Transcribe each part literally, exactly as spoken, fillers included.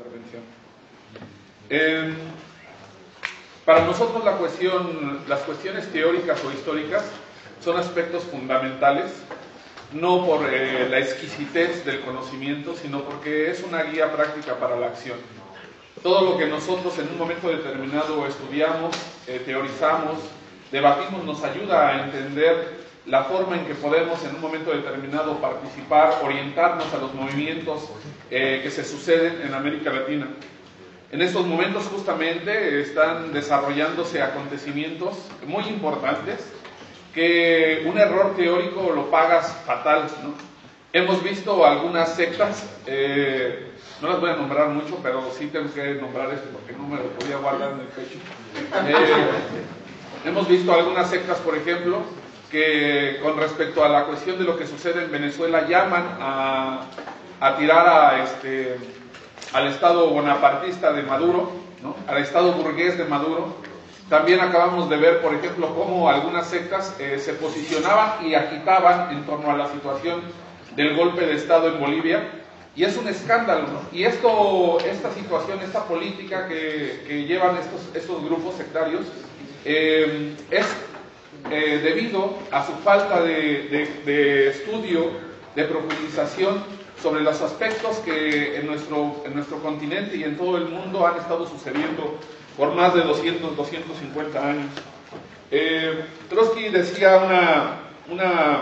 intervención. Eh, para nosotros la cuestión, las cuestiones teóricas o históricas son aspectos fundamentales, no por eh, la exquisitez del conocimiento, sino porque es una guía práctica para la acción. Todo lo que nosotros en un momento determinado estudiamos, eh, teorizamos, debatimos, nos ayuda a entender la forma en que podemos en un momento determinado participar, orientarnos a los movimientos eh, que se suceden en América Latina. En estos momentos justamente están desarrollándose acontecimientos muy importantes que un error teórico lo pagas fatal, ¿no? Hemos visto algunas sectas, eh, no las voy a nombrar mucho, pero sí tengo que nombrar esto porque no me lo podía guardar en el pecho. Eh, hemos visto algunas sectas, por ejemplo, que con respecto a la cuestión de lo que sucede en Venezuela llaman a, a tirar a este, al Estado bonapartista de Maduro, ¿no? Al Estado burgués de Maduro. También acabamos de ver, por ejemplo, cómo algunas sectas eh, se posicionaban y agitaban en torno a la situación del golpe de Estado en Bolivia, y es un escándalo, ¿no? Y esto, esta situación, esta política que, que llevan estos, estos grupos sectarios eh, es eh, debido a su falta de, de, de estudio, de profundización sobre los aspectos que en nuestro, en nuestro continente y en todo el mundo han estado sucediendo por más de doscientos, doscientos cincuenta años. Eh, Trotsky decía una, una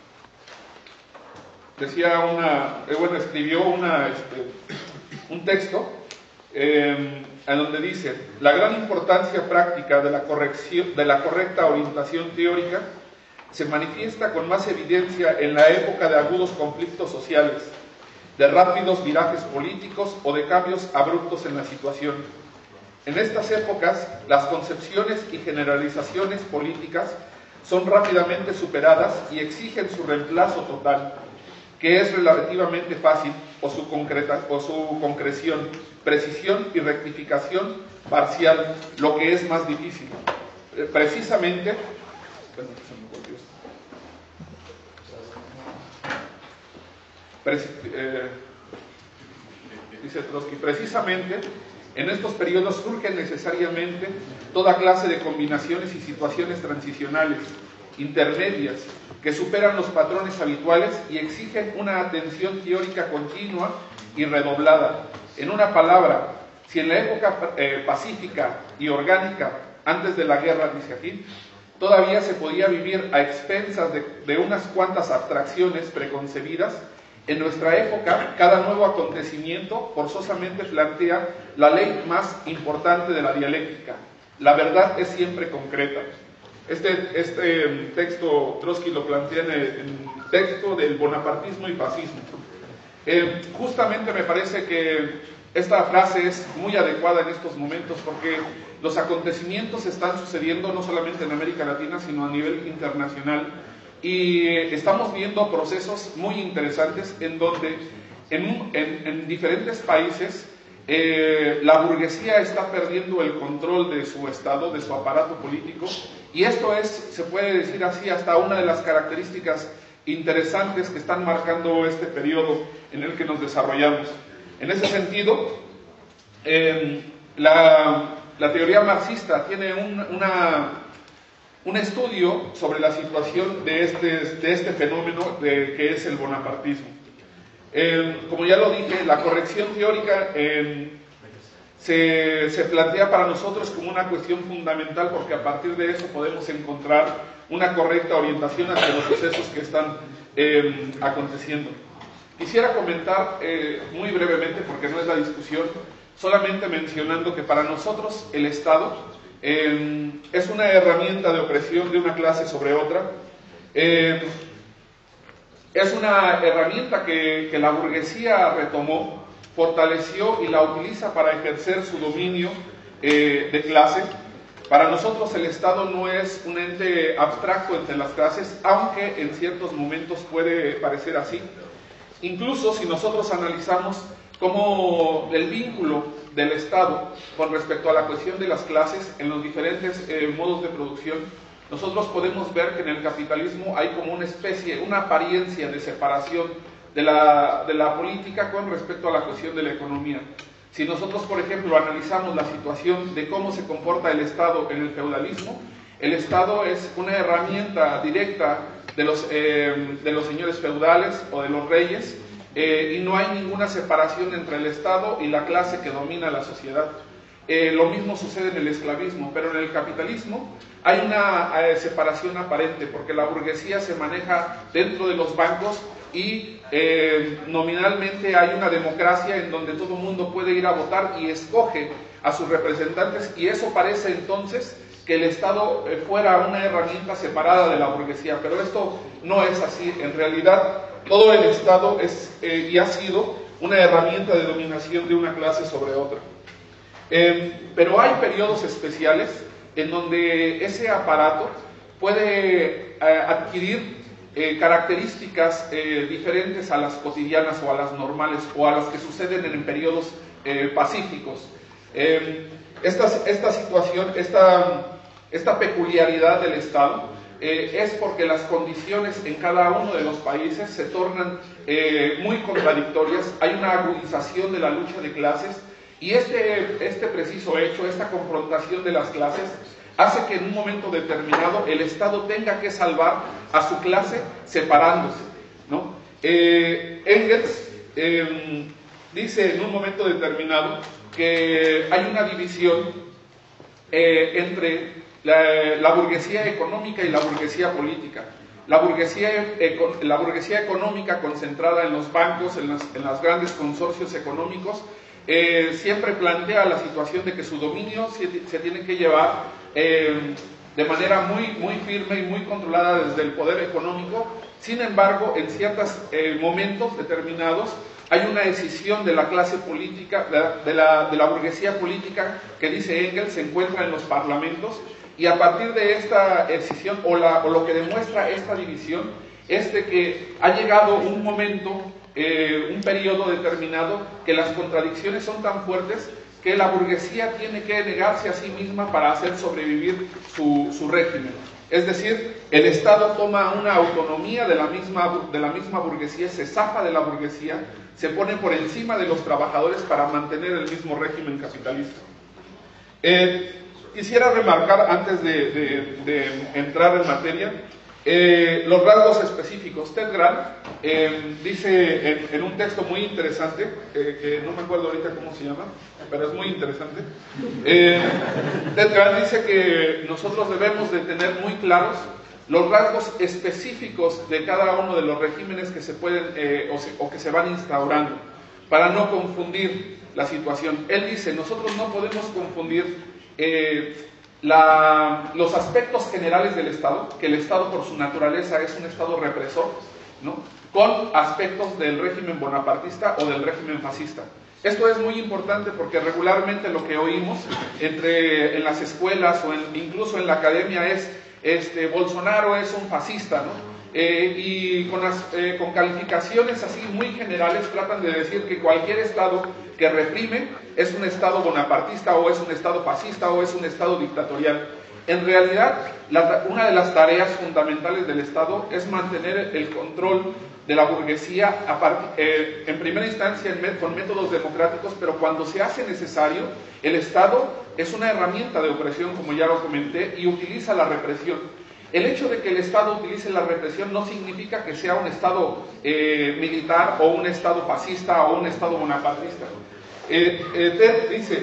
decía una, eh, bueno, escribió una, este, un texto eh, en donde dice: la gran importancia práctica de la, corrección, de la correcta orientación teórica se manifiesta con más evidencia en la época de agudos conflictos sociales, de rápidos virajes políticos o de cambios abruptos en la situación. En estas épocas, las concepciones y generalizaciones políticas son rápidamente superadas y exigen su reemplazo total, que es relativamente fácil, o su, concreta, o su concreción, precisión y rectificación parcial, lo que es más difícil. Precisamente, preci, eh, dice Trotsky, precisamente en estos periodos surgen necesariamente toda clase de combinaciones y situaciones transicionales, intermedias, que superan los patrones habituales y exigen una atención teórica continua y redoblada. En una palabra, si en la época eh, pacífica y orgánica, antes de la guerra, dice aquí, todavía se podía vivir a expensas de, de unas cuantas abstracciones preconcebidas, en nuestra época, cada nuevo acontecimiento forzosamente plantea la ley más importante de la dialéctica. La verdad es siempre concreta. Este, este texto Trotsky lo plantea en el, en el texto del bonapartismo y fascismo. Eh, justamente me parece que esta frase es muy adecuada en estos momentos porque los acontecimientos están sucediendo no solamente en América Latina, sino a nivel internacional. Y estamos viendo procesos muy interesantes en donde en, en, en diferentes países eh, la burguesía está perdiendo el control de su Estado, de su aparato político, y esto es, se puede decir así, hasta una de las características interesantes que están marcando este periodo en el que nos desarrollamos. En ese sentido, eh, la, la teoría marxista tiene un, una... un estudio sobre la situación de este, de este fenómeno de, que es el bonapartismo. Eh, como ya lo dije, la corrección teórica eh, se, se plantea para nosotros como una cuestión fundamental porque a partir de eso podemos encontrar una correcta orientación hacia los sucesos que están eh, aconteciendo. Quisiera comentar eh, muy brevemente, porque no es la discusión, solamente mencionando que para nosotros el Estado Eh, es una herramienta de opresión de una clase sobre otra. Eh, es una herramienta que, que la burguesía retomó, fortaleció y la utiliza para ejercer su dominio eh, de clase. Para nosotros el Estado no es un ente abstracto entre las clases, aunque en ciertos momentos puede parecer así. Incluso si nosotros analizamos cómo el vínculo del Estado con respecto a la cuestión de las clases en los diferentes eh, modos de producción, nosotros podemos ver que en el capitalismo hay como una especie, una apariencia de separación de la, de la política con respecto a la cuestión de la economía. Si nosotros, por ejemplo, analizamos la situación de cómo se comporta el Estado en el feudalismo, el Estado es una herramienta directa de los, eh, de los señores feudales o de los reyes, eh, y no hay ninguna separación entre el Estado y la clase que domina la sociedad. Eh, lo mismo sucede en el esclavismo, pero en el capitalismo hay una eh, separación aparente, porque la burguesía se maneja dentro de los bancos y eh, nominalmente hay una democracia en donde todo el mundo puede ir a votar y escoge a sus representantes, y eso parece entonces que el Estado eh, fuera una herramienta separada de la burguesía, pero esto no es así. En realidad todo el Estado es eh, y ha sido una herramienta de dominación de una clase sobre otra. Eh, pero hay periodos especiales en donde ese aparato puede eh, adquirir eh, características eh, diferentes a las cotidianas o a las normales o a las que suceden en, en periodos eh, pacíficos. Eh, esta, esta situación, esta, esta peculiaridad del Estado eh, es porque las condiciones en cada uno de los países se tornan eh, muy contradictorias, hay una agudización de la lucha de clases. Y este, este preciso hecho, esta confrontación de las clases, hace que en un momento determinado el Estado tenga que salvar a su clase separándose, ¿no? Eh, Engels eh, dice en un momento determinado que hay una división eh, entre la, la burguesía económica y la burguesía política. La burguesía, la burguesía económica concentrada en los bancos, en las, en los grandes consorcios económicos, Eh, siempre plantea la situación de que su dominio se, se tiene que llevar eh, de manera muy, muy firme y muy controlada desde el poder económico. Sin embargo, en ciertos eh, momentos determinados hay una decisión de la clase política, de la, de, la, de la burguesía política, que dice Engels, se encuentra en los parlamentos, y a partir de esta decisión, o, la, o lo que demuestra esta división, es de que ha llegado un momento, Eh, un periodo determinado, que las contradicciones son tan fuertes que la burguesía tiene que negarse a sí misma para hacer sobrevivir su, su régimen. Es decir, el Estado toma una autonomía de la, misma, de la misma burguesía, se zafa de la burguesía, se pone por encima de los trabajadores para mantener el mismo régimen capitalista. Eh, quisiera remarcar, antes de, de, de entrar en materia, Eh, los rasgos específicos. Ted Grant eh, dice en, en un texto muy interesante, eh, que no me acuerdo ahorita cómo se llama, pero es muy interesante. eh, Ted Grant dice que nosotros debemos de tener muy claros los rasgos específicos de cada uno de los regímenes que se pueden eh, o, se, o que se van instaurando, para no confundir la situación. Él dice, nosotros no podemos confundir eh, La, los aspectos generales del Estado, que el Estado por su naturaleza es un Estado represor, ¿no?, con aspectos del régimen bonapartista o del régimen fascista. Esto es muy importante porque regularmente lo que oímos entre, en las escuelas o en, incluso en la academia es, este, Bolsonaro es un fascista, ¿no? Eh, y con, las, eh, con calificaciones así muy generales tratan de decir que cualquier Estado que reprime es un Estado bonapartista o es un Estado fascista o es un Estado dictatorial. En realidad, la, una de las tareas fundamentales del Estado es mantener el control de la burguesía a part, eh, en primera instancia en, con métodos democráticos, pero cuando se hace necesario, el Estado es una herramienta de opresión, como ya lo comenté, y utiliza la represión. El hecho de que el Estado utilice la represión no significa que sea un Estado eh, militar o un Estado fascista o un Estado bonapartista. Eh, eh, Ted dice,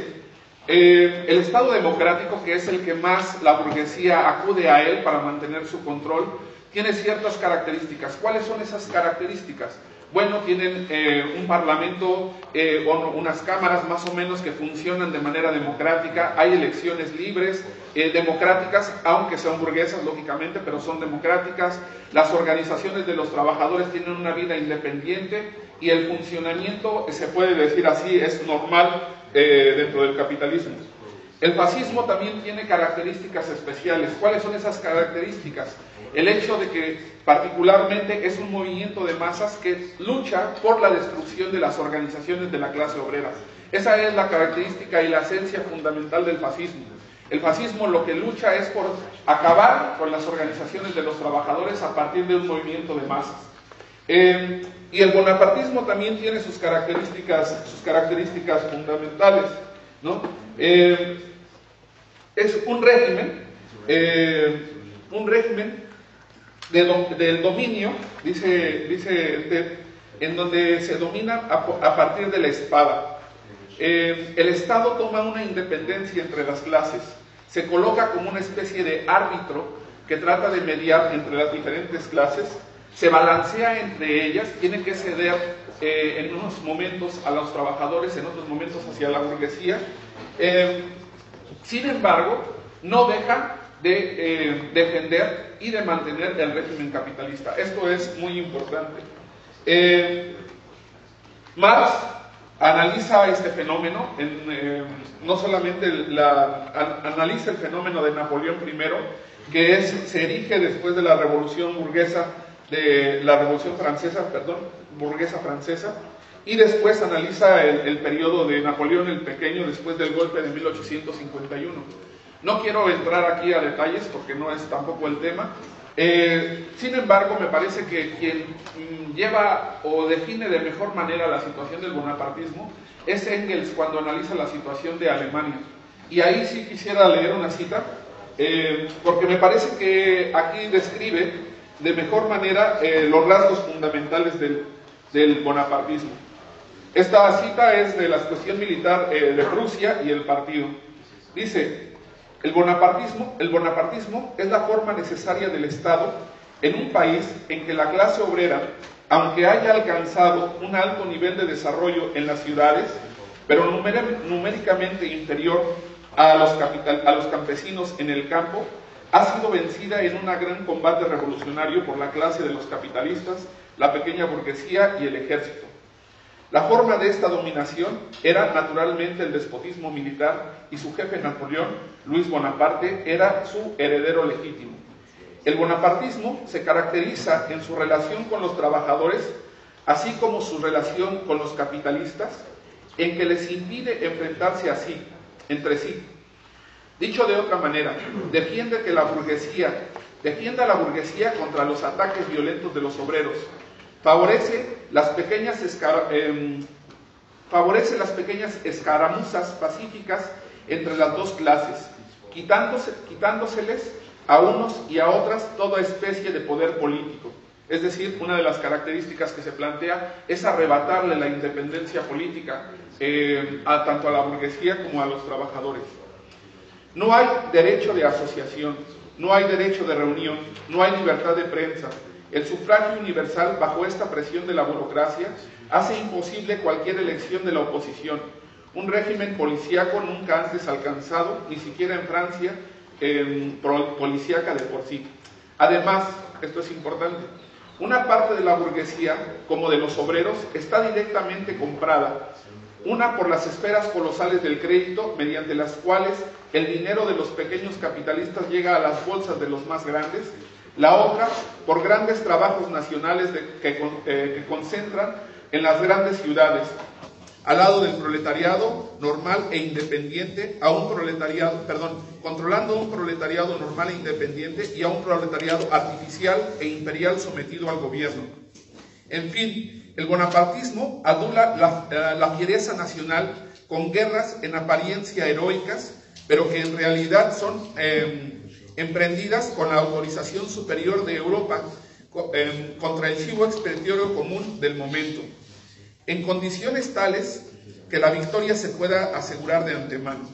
eh, el Estado democrático, que es el que más la burguesía acude a él para mantener su control, tiene ciertas características. ¿Cuáles son esas características? Bueno, tienen eh, un parlamento eh, o unas cámaras más o menos que funcionan de manera democrática, hay elecciones libres, eh, democráticas, aunque sean burguesas lógicamente, pero son democráticas, las organizaciones de los trabajadores tienen una vida independiente y el funcionamiento, se puede decir así, es normal eh, dentro del capitalismo. El fascismo también tiene características especiales. ¿Cuáles son esas características? El hecho de que particularmente es un movimiento de masas que lucha por la destrucción de las organizaciones de la clase obrera. Esa es la característica y la esencia fundamental del fascismo. El fascismo lo que lucha es por acabar con las organizaciones de los trabajadores a partir de un movimiento de masas. Eh, y el bonapartismo también tiene sus características, sus características fundamentales, ¿no? Eh, es un régimen, eh, un régimen de do, del dominio, dice, dice Ted, en donde se domina a, a partir de la espada. Eh, el Estado toma una independencia entre las clases, se coloca como una especie de árbitro que trata de mediar entre las diferentes clases, se balancea entre ellas, tiene que ceder eh, en unos momentos a los trabajadores, en otros momentos hacia la burguesía. Eh, sin embargo, no deja de eh, defender y de mantener el régimen capitalista. Esto es muy importante. Eh, Marx analiza este fenómeno, en, eh, no solamente la, an, analiza el fenómeno de Napoleón primero, que es, se erige después de la revolución burguesa, de la revolución francesa, perdón, burguesa francesa, y después analiza el, el periodo de Napoleón el Pequeño después del golpe de mil ochocientos cincuenta y uno. No quiero entrar aquí a detalles porque no es tampoco el tema. Eh, sin embargo, me parece que quien mm, lleva o define de mejor manera la situación del bonapartismo es Engels cuando analiza la situación de Alemania. Y ahí sí quisiera leer una cita, eh, porque me parece que aquí describe de mejor manera eh, los rasgos fundamentales del, del bonapartismo. Esta cita es de la cuestión militar eh, de Prusia y el partido. Dice: El bonapartismo, el bonapartismo es la forma necesaria del Estado en un país en que la clase obrera, aunque haya alcanzado un alto nivel de desarrollo en las ciudades, pero numéricamente inferior a los, capital, a los campesinos en el campo, ha sido vencida en un gran combate revolucionario por la clase de los capitalistas, la pequeña burguesía y el ejército. La forma de esta dominación era naturalmente el despotismo militar y su jefe Napoleón, Luis Bonaparte, era su heredero legítimo. El bonapartismo se caracteriza en su relación con los trabajadores, así como su relación con los capitalistas, en que les impide enfrentarse así, entre sí. Dicho de otra manera, defiende que la burguesía, defiende a la burguesía contra los ataques violentos de los obreros, favorece las pequeñas, escar eh, favorece las pequeñas escaramuzas pacíficas entre las dos clases, quitándose, quitándoseles a unos y a otras toda especie de poder político. Es decir, una de las características que se plantea es arrebatarle la independencia política eh, a, tanto a la burguesía como a los trabajadores. No hay derecho de asociación, no hay derecho de reunión, no hay libertad de prensa. El sufragio universal, bajo esta presión de la burocracia, hace imposible cualquier elección de la oposición. Un régimen policíaco nunca antes alcanzado, ni siquiera en Francia, eh, policíaca de por sí. Además, esto es importante, una parte de la burguesía, como de los obreros, está directamente comprada. Una por las esferas colosales del crédito, mediante las cuales el dinero de los pequeños capitalistas llega a las bolsas de los más grandes. La otra por grandes trabajos nacionales de, que, eh, que concentran en las grandes ciudades, al lado del proletariado normal e independiente, a un proletariado, perdón, controlando un proletariado normal e independiente y a un proletariado artificial e imperial sometido al gobierno. En fin, el bonapartismo adula la, la fiereza nacional con guerras en apariencia heroicas, pero que en realidad son eh, emprendidas con la autorización superior de Europa eh, contra el chivo expiatorio común del momento, en condiciones tales que la victoria se pueda asegurar de antemano.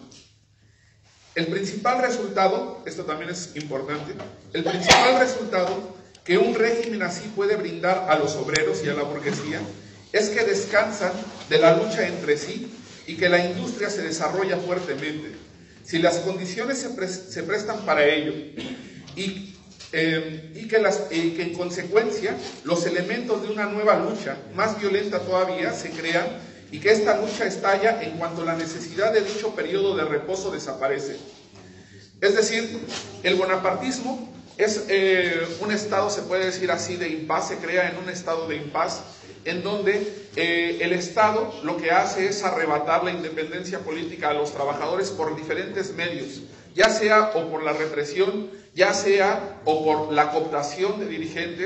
El principal resultado, esto también es importante, el principal resultado que un régimen así puede brindar a los obreros y a la burguesía es que descansan de la lucha entre sí y que la industria se desarrolla fuertemente. Si las condiciones se, pre se prestan para ello y, eh, y, que las, y que en consecuencia los elementos de una nueva lucha, más violenta todavía, se crean y que esta lucha estalla en cuanto la necesidad de dicho periodo de reposo desaparece. Es decir, el bonapartismo es eh, un estado, se puede decir así, de impas, se crea en un estado de impas, en donde eh, el Estado lo que hace es arrebatar la independencia política a los trabajadores por diferentes medios, ya sea o por la represión, ya sea o por la cooptación de dirigentes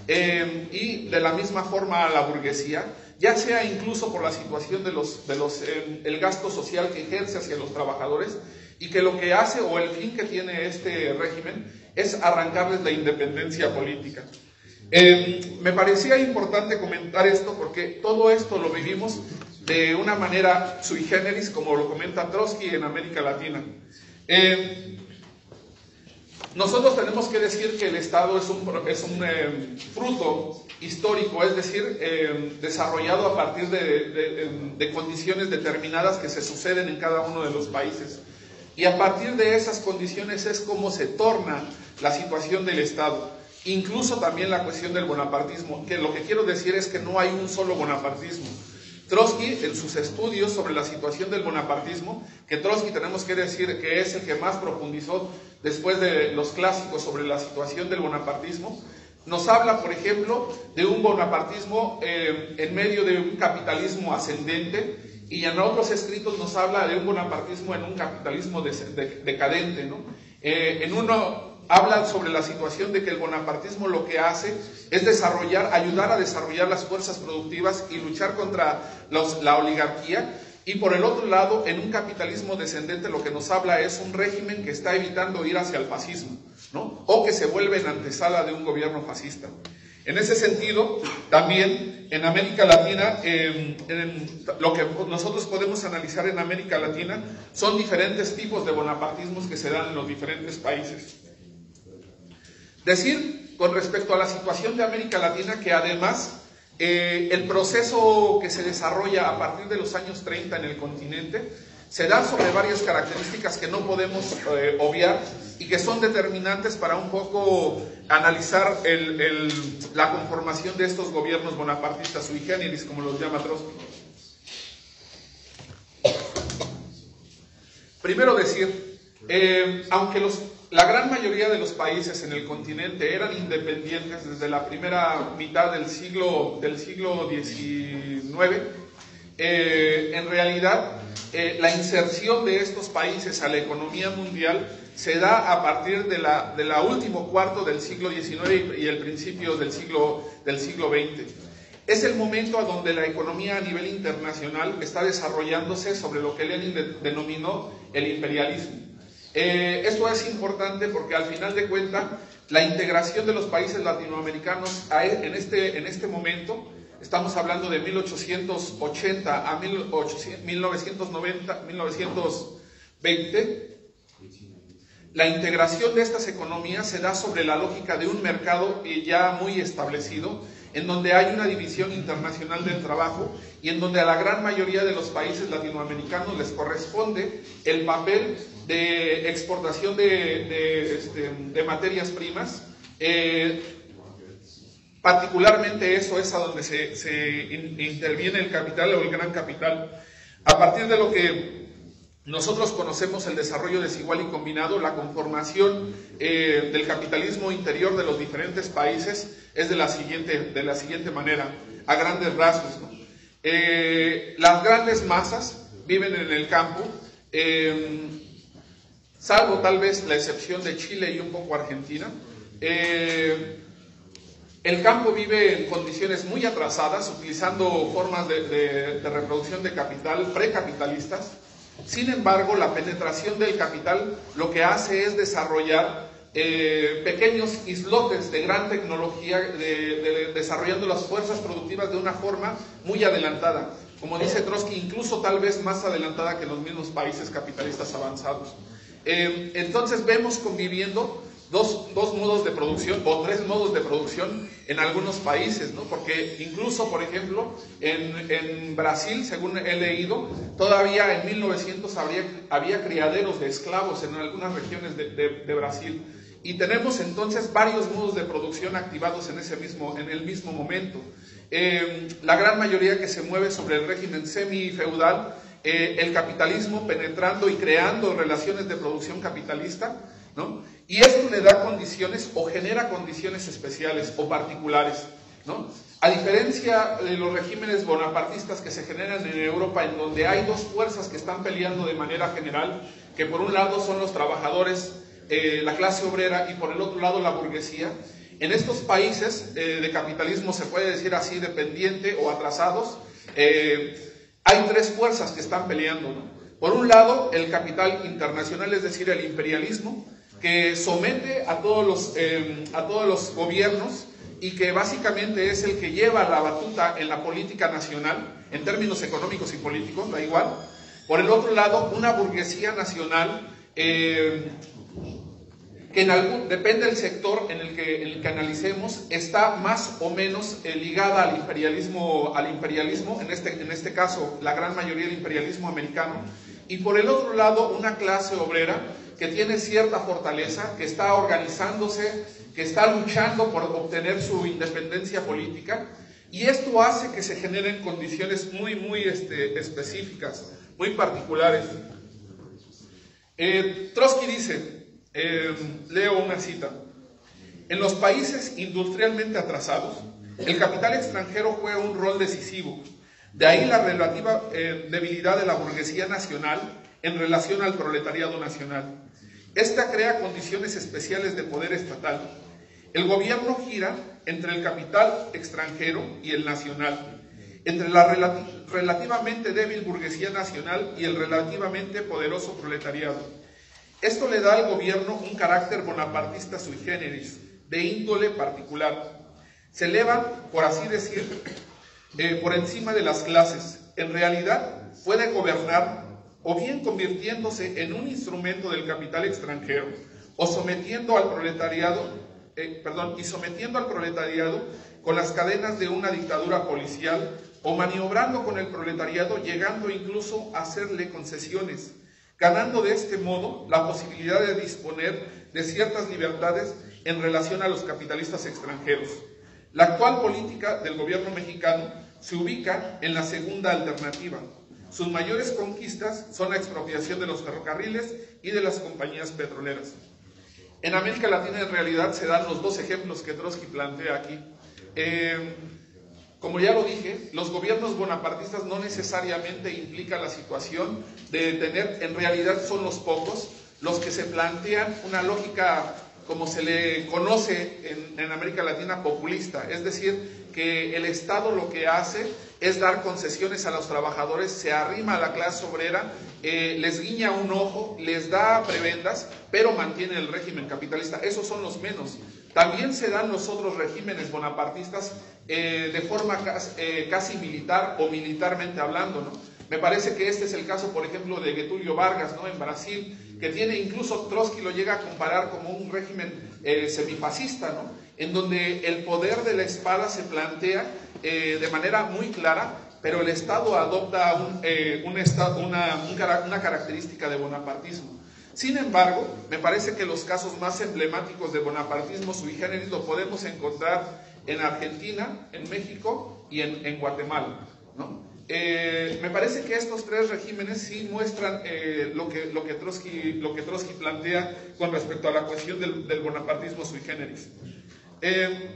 eh, y de la misma forma a la burguesía, ya sea incluso por la situación de los, de los, eh, el gasto social que ejerce hacia los trabajadores, y que lo que hace o el fin que tiene este régimen es arrancarles la independencia política. Eh, me parecía importante comentar esto porque todo esto lo vivimos de una manera sui generis, como lo comenta Trotsky, en América Latina. Eh, nosotros tenemos que decir que el Estado es un, es un eh, fruto histórico, es decir, eh, desarrollado a partir de, de, de condiciones determinadas que se suceden en cada uno de los países. Y a partir de esas condiciones es como se torna la situación del Estado. Incluso también la cuestión del bonapartismo, que lo que quiero decir es que no hay un solo bonapartismo. Trotsky, en sus estudios sobre la situación del bonapartismo, que Trotsky tenemos que decir que es el que más profundizó después de los clásicos sobre la situación del bonapartismo, nos habla, por ejemplo, de un bonapartismo eh, en medio de un capitalismo ascendente, y en otros escritos nos habla de un bonapartismo en un capitalismo de, de, decadente, ¿no? Eh, en uno habla sobre la situación de que el bonapartismo lo que hace es desarrollar, ayudar a desarrollar las fuerzas productivas y luchar contra los, la oligarquía, y por el otro lado, en un capitalismo descendente lo que nos habla es un régimen que está evitando ir hacia el fascismo, ¿no? O que se vuelve en antesala de un gobierno fascista. En ese sentido, también en América Latina, eh, en lo que nosotros podemos analizar en América Latina son diferentes tipos de bonapartismos que se dan en los diferentes países. Decir con respecto a la situación de América Latina que además eh, el proceso que se desarrolla a partir de los años treinta en el continente se da sobre varias características que no podemos eh, obviar y que son determinantes para un poco analizar el, el, la conformación de estos gobiernos bonapartistas sui generis, como los llama Trotsky. Primero decir, eh, aunque los, la gran mayoría de los países en el continente eran independientes desde la primera mitad del siglo, del siglo diecinueve, eh, en realidad eh, la inserción de estos países a la economía mundial se da a partir de la, de la último cuarto del siglo diecinueve y el principio del siglo, del siglo veinte. Es el momento a donde la economía a nivel internacional está desarrollándose sobre lo que Lenin de, denominó el imperialismo. Eh, esto es importante porque al final de cuentas la integración de los países latinoamericanos a, en, este, en este momento, estamos hablando de mil ochocientos ochenta a mil novecientos noventa, mil novecientos veinte, la integración de estas economías se da sobre la lógica de un mercado ya muy establecido, en donde hay una división internacional del trabajo y en donde a la gran mayoría de los países latinoamericanos les corresponde el papel de exportación de, de, este, de materias primas. Eh, particularmente eso es a donde se, se in, interviene el capital o el gran capital. A partir de lo que nosotros conocemos el desarrollo desigual y combinado, la conformación eh, del capitalismo interior de los diferentes países es de la siguiente, de la siguiente manera, a grandes rasgos, ¿no? Eh, las grandes masas viven en el campo, eh, salvo tal vez la excepción de Chile y un poco Argentina. Eh, el campo vive en condiciones muy atrasadas, utilizando formas de, de, de reproducción de capital precapitalistas. Sin embargo, la penetración del capital lo que hace es desarrollar eh, pequeños islotes de gran tecnología, de, de, desarrollando las fuerzas productivas de una forma muy adelantada. Como dice Trotsky, incluso tal vez más adelantada que los mismos países capitalistas avanzados. Eh, entonces vemos conviviendo Dos, dos modos de producción o tres modos de producción en algunos países, ¿no? Porque incluso, por ejemplo, en, en Brasil, según he leído, todavía en mil novecientos habría, había criaderos de esclavos en algunas regiones de, de, de Brasil. Y tenemos entonces varios modos de producción activados en, ese mismo, en el mismo momento. Eh, la gran mayoría que se mueve sobre el régimen semifeudal, eh, el capitalismo penetrando y creando relaciones de producción capitalista, ¿no? Y esto le da condiciones o genera condiciones especiales o particulares, ¿no? A diferencia de los regímenes bonapartistas que se generan en Europa, en donde hay dos fuerzas que están peleando de manera general, que por un lado son los trabajadores, eh, la clase obrera, y por el otro lado la burguesía. En estos países eh, de capitalismo, se puede decir así, dependiente o atrasados, eh, hay tres fuerzas que están peleando, ¿no? Por un lado, el capital internacional, es decir, el imperialismo, que somete a todos los, eh, a todos los gobiernos y que básicamente es el que lleva la batuta en la política nacional, en términos económicos y políticos, da igual. Por el otro lado, una burguesía nacional eh, que en algún, depende del sector en el que, en el que analicemos, está más o menos eh, ligada al imperialismo, al imperialismo en, este, en este caso la gran mayoría del imperialismo americano, y por el otro lado una clase obrera que tiene cierta fortaleza, que está organizándose, que está luchando por obtener su independencia política, y esto hace que se generen condiciones muy, muy este, específicas, muy particulares. Eh, Trotsky dice, eh, leo una cita: en los países industrialmente atrasados, el capital extranjero juega un rol decisivo. De ahí la relativa eh, debilidad de la burguesía nacional en relación al proletariado nacional. Esta crea condiciones especiales de poder estatal. El gobierno gira entre el capital extranjero y el nacional, entre la relati relativamente débil burguesía nacional y el relativamente poderoso proletariado. Esto le da al gobierno un carácter bonapartista sui generis, de índole particular. Se eleva, por así decir, eh, por encima de las clases. En realidad, puede gobernar o bien convirtiéndose en un instrumento del capital extranjero, o sometiendo al proletariado, eh, perdón, y sometiendo al proletariado con las cadenas de una dictadura policial, o maniobrando con el proletariado, llegando incluso a hacerle concesiones, ganando de este modo la posibilidad de disponer de ciertas libertades en relación a los capitalistas extranjeros. La actual política del gobierno mexicano se ubica en la segunda alternativa. Sus mayores conquistas son la expropiación de los ferrocarriles y de las compañías petroleras. En América Latina, en realidad, se dan los dos ejemplos que Trotsky plantea aquí. Eh, como ya lo dije, los gobiernos bonapartistas no necesariamente implican la situación de tener, en realidad son los pocos, los que se plantean una lógica, como se le conoce en, en América Latina, populista, es decir, que el Estado lo que hace es dar concesiones a los trabajadores, se arrima a la clase obrera, eh, les guiña un ojo, les da prebendas, pero mantiene el régimen capitalista. Esos son los menos. También se dan los otros regímenes bonapartistas eh, de forma casi, eh, casi militar o militarmente hablando, ¿no? Me parece que este es el caso, por ejemplo, de Getúlio Vargas, ¿no?, en Brasil, que tiene, incluso Trotsky lo llega a comparar como un régimen eh, semifascista, ¿no?, en donde el poder de la espada se plantea eh, de manera muy clara, pero el Estado adopta un, eh, un estado, una, un, una característica de bonapartismo. Sin embargo, me parece que los casos más emblemáticos de bonapartismo sui generis lo podemos encontrar en Argentina, en México y en, en Guatemala, ¿no? Eh, me parece que estos tres regímenes sí muestran eh, lo, que, lo, que Trotsky, lo que Trotsky plantea con respecto a la cuestión del, del bonapartismo sui generis. Eh,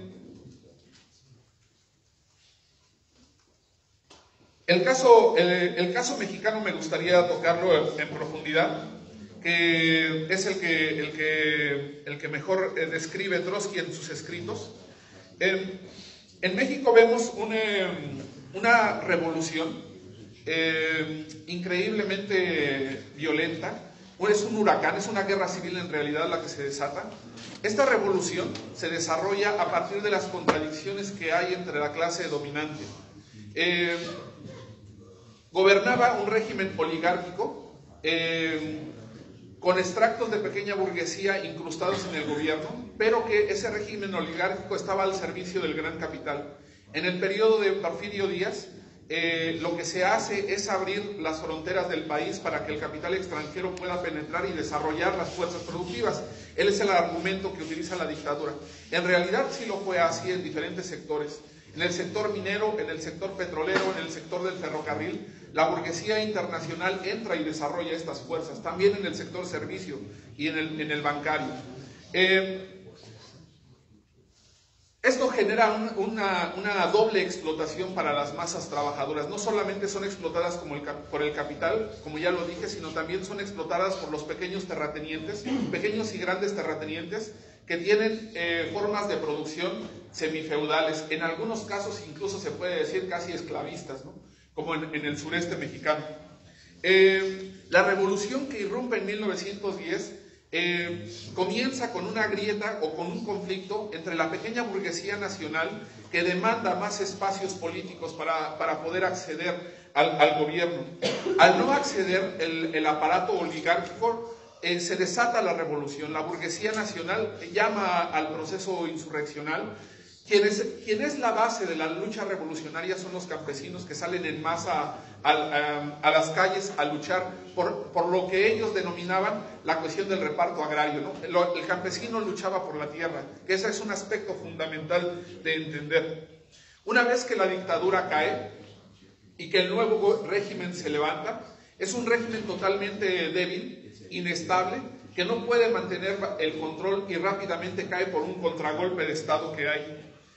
el, caso, el, el caso mexicano me gustaría tocarlo en profundidad, que es el que, el que, el que mejor eh, describe Trotsky en sus escritos. Eh, en México vemos un... Eh, una revolución eh, increíblemente violenta. Es un huracán, es una guerra civil en realidad la que se desata. Esta revolución se desarrolla a partir de las contradicciones que hay entre la clase dominante. Eh, gobernaba un régimen oligárquico eh, con extractos de pequeña burguesía incrustados en el gobierno, pero que ese régimen oligárquico estaba al servicio del gran capital. En el periodo de Porfirio Díaz, eh, lo que se hace es abrir las fronteras del país para que el capital extranjero pueda penetrar y desarrollar las fuerzas productivas. Él es el argumento que utiliza la dictadura. En realidad sí lo fue así en diferentes sectores. En el sector minero, en el sector petrolero, en el sector del ferrocarril, la burguesía internacional entra y desarrolla estas fuerzas. También en el sector servicio y en el, en el bancario. Eh, Esto genera un, una, una doble explotación para las masas trabajadoras. No solamente son explotadas como el, por el capital, como ya lo dije, sino también son explotadas por los pequeños terratenientes, pequeños y grandes terratenientes, que tienen eh, formas de producción semifeudales, en algunos casos incluso se puede decir casi esclavistas, ¿no? Como en, en el sureste mexicano. Eh, la revolución que irrumpe en mil novecientos diez eh, comienza con una grieta o con un conflicto entre la pequeña burguesía nacional, que demanda más espacios políticos para, para poder acceder al, al gobierno. Al no acceder el, el aparato oligárquico, Eh, se desata la revolución. La burguesía nacional llama al proceso insurreccional. Quien es, quien es la base de la lucha revolucionaria son los campesinos, que salen en masa a, a, a las calles a luchar por, por lo que ellos denominaban la cuestión del reparto agrario, ¿no? El, el campesino luchaba por la tierra, que ese es un aspecto fundamental de entender. Una vez que la dictadura cae y que el nuevo régimen se levanta, es un régimen totalmente débil, inestable, que no puede mantener el control y rápidamente cae por un contragolpe de Estado que hay.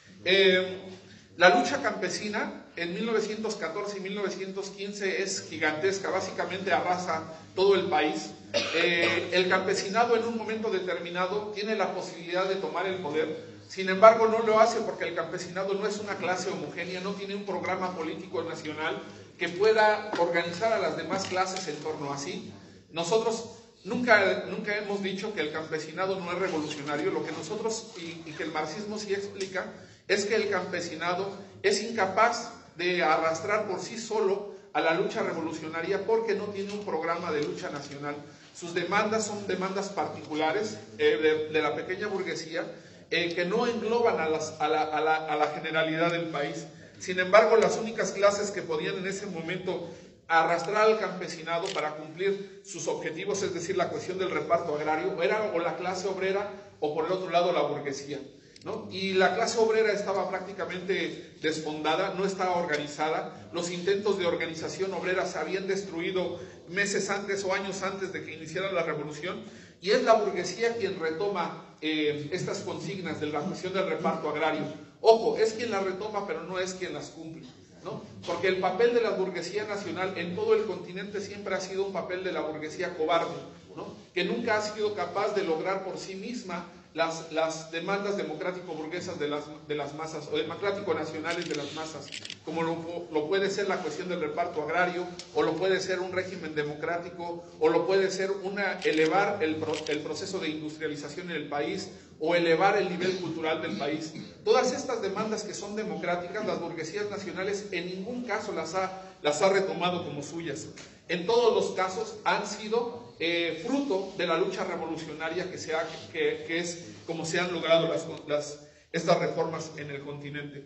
Eh, la lucha campesina en mil novecientos catorce y mil novecientos quince es gigantesca, básicamente arrasa todo el país. Eh, el campesinado en un momento determinado tiene la posibilidad de tomar el poder, sin embargo no lo hace porque el campesinado no es una clase homogénea, no tiene un programa político nacional que pueda organizar a las demás clases en torno a sí. Nosotros nunca, nunca hemos dicho que el campesinado no es revolucionario. Lo que nosotros, y, y que el marxismo sí explica, es que el campesinado es incapaz de arrastrar por sí solo a la lucha revolucionaria porque no tiene un programa de lucha nacional. Sus demandas son demandas particulares eh, de, de la pequeña burguesía eh, que no engloban a, las, a, la, a, la, a la generalidad del país. Sin embargo, las únicas clases que podían en ese momento arrastrar al campesinado para cumplir sus objetivos, es decir, la cuestión del reparto agrario, era o la clase obrera o por el otro lado la burguesía, ¿no? Y la clase obrera estaba prácticamente desfondada, no estaba organizada. Los intentos de organización obrera se habían destruido meses antes o años antes de que iniciara la revolución, y es la burguesía quien retoma eh, estas consignas de la cuestión del reparto agrario. Ojo, es quien las retoma, pero no es quien las cumple, ¿no? Porque el papel de la burguesía nacional en todo el continente siempre ha sido un papel de la burguesía cobarde, ¿no? Que nunca ha sido capaz de lograr por sí misma las, las demandas democrático-burguesas de las, de las masas, o democrático-nacionales de las masas, como lo, lo puede ser la cuestión del reparto agrario, o lo puede ser un régimen democrático, o lo puede ser una, elevar el, el proceso de industrialización en el país, o elevar el nivel cultural del país. Todas estas demandas que son democráticas, las burguesías nacionales en ningún caso las ha, las ha retomado como suyas. En todos los casos han sido eh, fruto de la lucha revolucionaria que, se ha, que, que es como se han logrado las, las, estas reformas en el continente.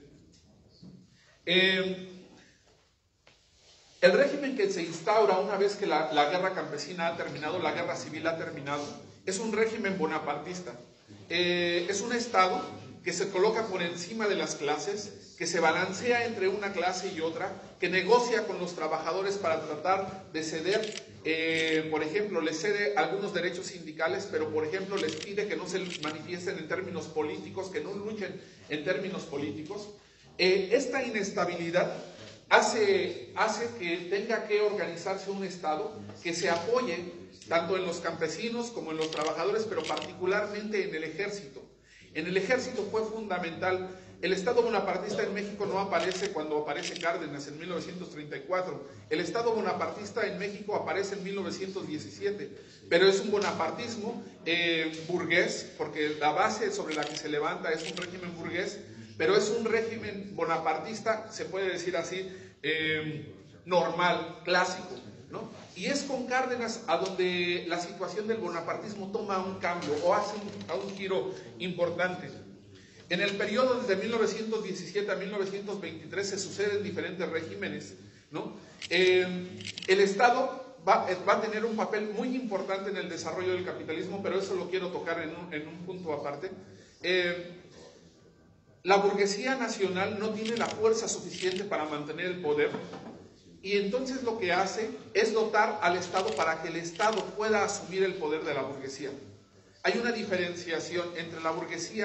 Eh, el régimen que se instaura una vez que la, la guerra campesina ha terminado, la guerra civil ha terminado, es un régimen bonapartista. Eh, es un Estado que se coloca por encima de las clases, que se balancea entre una clase y otra, que negocia con los trabajadores para tratar de ceder, eh, por ejemplo, les cede algunos derechos sindicales, pero por ejemplo les pide que no se manifiesten en términos políticos, que no luchen en términos políticos. Eh, esta inestabilidad hace, hace que tenga que organizarse un Estado que se apoye tanto en los campesinos como en los trabajadores, pero particularmente en el ejército. En el ejército fue fundamental. El Estado bonapartista en México no aparece cuando aparece Cárdenas en mil novecientos treinta y cuatro. El Estado bonapartista en México aparece en mil novecientos diecisiete, pero es un bonapartismo eh, burgués, porque la base sobre la que se levanta es un régimen burgués, pero es un régimen bonapartista, se puede decir así, eh, normal, clásico, ¿no? Y es con Cárdenas a donde la situación del bonapartismo toma un cambio o hace un, un giro importante. En el periodo desde mil novecientos diecisiete a mil novecientos veintitrés se suceden diferentes regímenes, ¿no? Eh, el Estado va, va a tener un papel muy importante en el desarrollo del capitalismo, pero eso lo quiero tocar en un, en un punto aparte. Eh, la burguesía nacional no tiene la fuerza suficiente para mantener el poder, y entonces lo que hace es dotar al Estado para que el Estado pueda asumir el poder de la burguesía. Hay una diferenciación entre la burguesía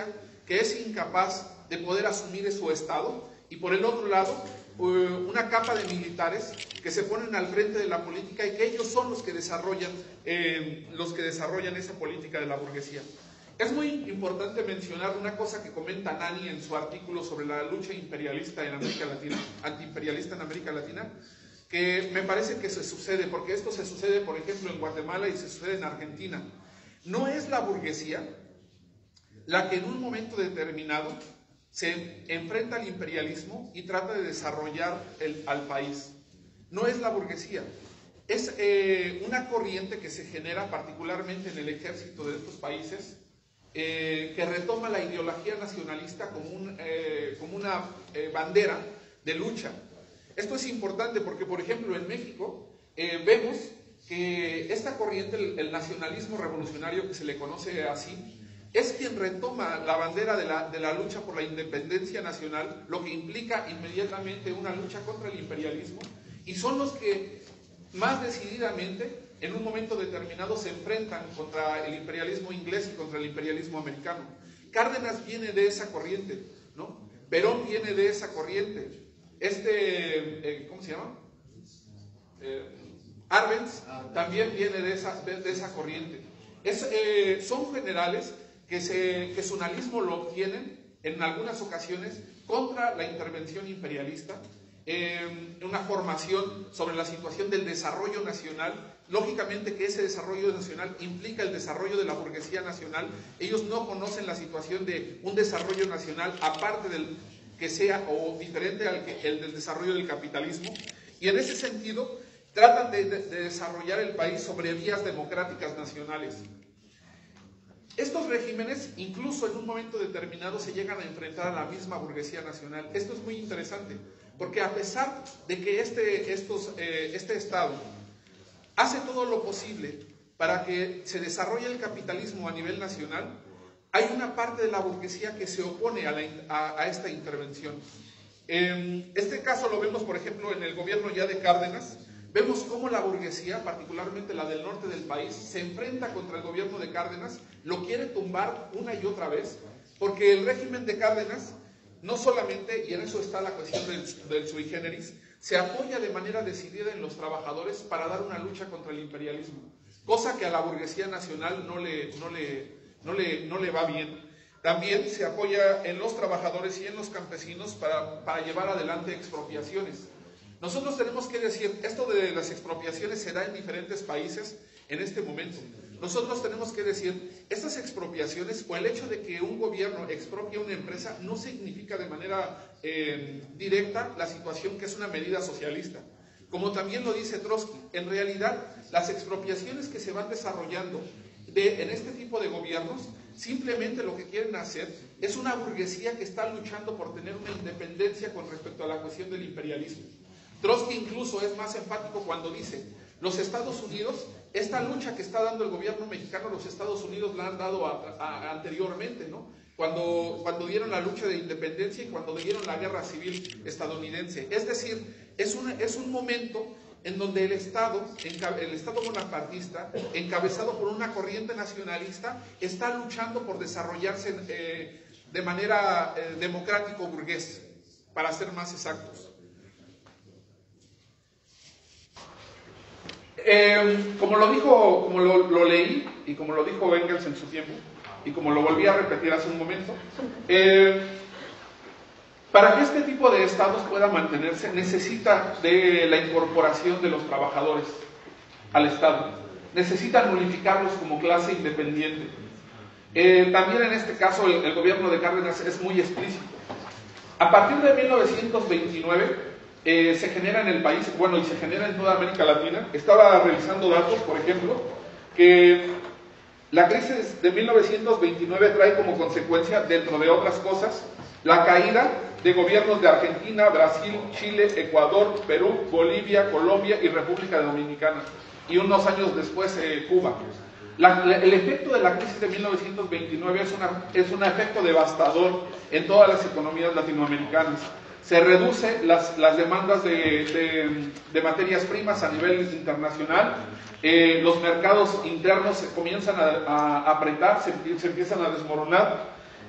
que es incapaz de poder asumir su Estado, y por el otro lado, una capa de militares que se ponen al frente de la política y que ellos son los que desarrollan, eh, los que desarrollan esa política de la burguesía. Es muy importante mencionar una cosa que comenta Nani en su artículo sobre la lucha imperialista en América Latina, antiimperialista en América Latina, que me parece que se sucede, porque esto se sucede, por ejemplo, en Guatemala y se sucede en Argentina. No es la burguesía la que en un momento determinado se enfrenta al imperialismo y trata de desarrollar el, al país. No es la burguesía, es eh, una corriente que se genera particularmente en el ejército de estos países, eh, que retoma la ideología nacionalista como, un, eh, como una eh, bandera de lucha. Esto es importante porque, por ejemplo, en México eh, vemos que esta corriente, el, el nacionalismo revolucionario, que se le conoce así, es quien retoma la bandera de la, de la lucha por la independencia nacional, lo que implica inmediatamente una lucha contra el imperialismo, y son los que más decididamente, en un momento determinado, se enfrentan contra el imperialismo inglés y contra el imperialismo americano. Cárdenas viene de esa corriente, ¿no? Perón viene de esa corriente. Este, eh, ¿cómo se llama? Eh, Arbenz también viene de esa, de, de esa corriente. Es, eh, son generales que, se, que su analismo lo obtienen en algunas ocasiones contra la intervención imperialista, eh, una formación sobre la situación del desarrollo nacional. Lógicamente que ese desarrollo nacional implica el desarrollo de la burguesía nacional. Ellos no conocen la situación de un desarrollo nacional aparte del que sea o diferente al que, el del desarrollo del capitalismo, y en ese sentido tratan de, de, de desarrollar el país sobre vías democráticas nacionales. Estos regímenes, incluso en un momento determinado, se llegan a enfrentar a la misma burguesía nacional. Esto es muy interesante, porque a pesar de que este, estos, eh, este Estado hace todo lo posible para que se desarrolle el capitalismo a nivel nacional, hay una parte de la burguesía que se opone a, la, a, a esta intervención. En este caso lo vemos, por ejemplo, en el gobierno ya de Cárdenas. Vemos cómo la burguesía, particularmente la del norte del país, se enfrenta contra el gobierno de Cárdenas, lo quiere tumbar una y otra vez, porque el régimen de Cárdenas no solamente, y en eso está la cuestión del, del sui generis, se apoya de manera decidida en los trabajadores para dar una lucha contra el imperialismo, cosa que a la burguesía nacional no le, no le, no le, no le va bien. También se apoya en los trabajadores y en los campesinos para, para llevar adelante expropiaciones. Nosotros tenemos que decir, esto de las expropiaciones se da en diferentes países en este momento. Nosotros tenemos que decir, estas expropiaciones o el hecho de que un gobierno expropie una empresa no significa de manera eh, directa la situación que es una medida socialista. Como también lo dice Trotsky, en realidad las expropiaciones que se van desarrollando de, en este tipo de gobiernos, simplemente lo que quieren hacer es una burguesía que está luchando por tener una independencia con respecto a la cuestión del imperialismo. Trotsky incluso es más enfático cuando dice, los Estados Unidos, esta lucha que está dando el gobierno mexicano, los Estados Unidos la han dado a, a, anteriormente, ¿no? Cuando, cuando dieron la lucha de independencia y cuando dieron la guerra civil estadounidense. Es decir, es un, es un momento en donde el Estado, el Estado bonapartista, encabezado por una corriente nacionalista, está luchando por desarrollarse eh, de manera eh, democrático-burgués, para ser más exactos. Eh, como lo dijo, como lo, lo leí y como lo dijo Engels en su tiempo y como lo volví a repetir hace un momento, eh, para que este tipo de estados pueda mantenerse necesita de la incorporación de los trabajadores al Estado, necesitan unificarlos como clase independiente. Eh, también en este caso el, el gobierno de Cárdenas es muy explícito. A partir de mil novecientos veintinueve Eh, se genera en el país, bueno, y se genera en toda América Latina. Estaba revisando datos, por ejemplo, que la crisis de mil novecientos veintinueve trae como consecuencia, dentro de otras cosas, la caída de gobiernos de Argentina, Brasil, Chile, Ecuador, Perú, Bolivia, Colombia y República Dominicana, y unos años después eh, Cuba. La, la, el efecto de la crisis de mil novecientos veintinueve es, una, es un efecto devastador en todas las economías latinoamericanas. Se reducen las, las demandas de, de, de materias primas a nivel internacional, eh, los mercados internos se comienzan a, a apretar, se, se empiezan a desmoronar,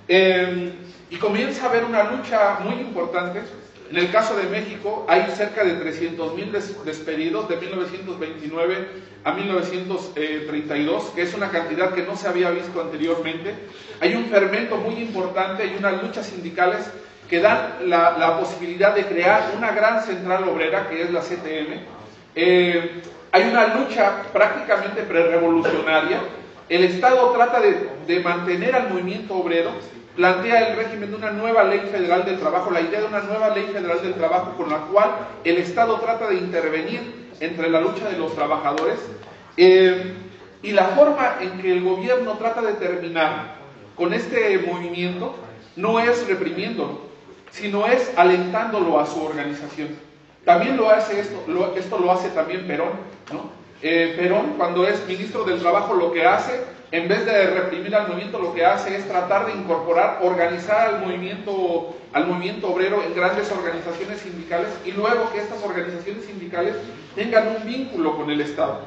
Eh, y comienza a haber una lucha muy importante. En el caso de México hay cerca de trescientos mil des despedidos de mil novecientos veintinueve a mil novecientos treinta y dos, que es una cantidad que no se había visto anteriormente. Hay un fermento muy importante y unas luchas sindicales que dan la, la posibilidad de crear una gran central obrera, que es la C T M. Eh, hay una lucha prácticamente prerevolucionaria. El Estado trata de, de mantener al movimiento obrero, plantea el régimen de una nueva ley federal del trabajo, la idea de una nueva ley federal del trabajo con la cual el Estado trata de intervenir entre la lucha de los trabajadores, eh, y la forma en que el gobierno trata de terminar con este movimiento no es reprimiéndolo, sino es alentándolo a su organización. También lo hace esto, lo, esto lo hace también Perón, ¿no? Eh, Perón, cuando es ministro del Trabajo, lo que hace, en vez de reprimir al movimiento, lo que hace es tratar de incorporar, organizar al movimiento, al movimiento obrero en grandes organizaciones sindicales, y luego que estas organizaciones sindicales tengan un vínculo con el Estado.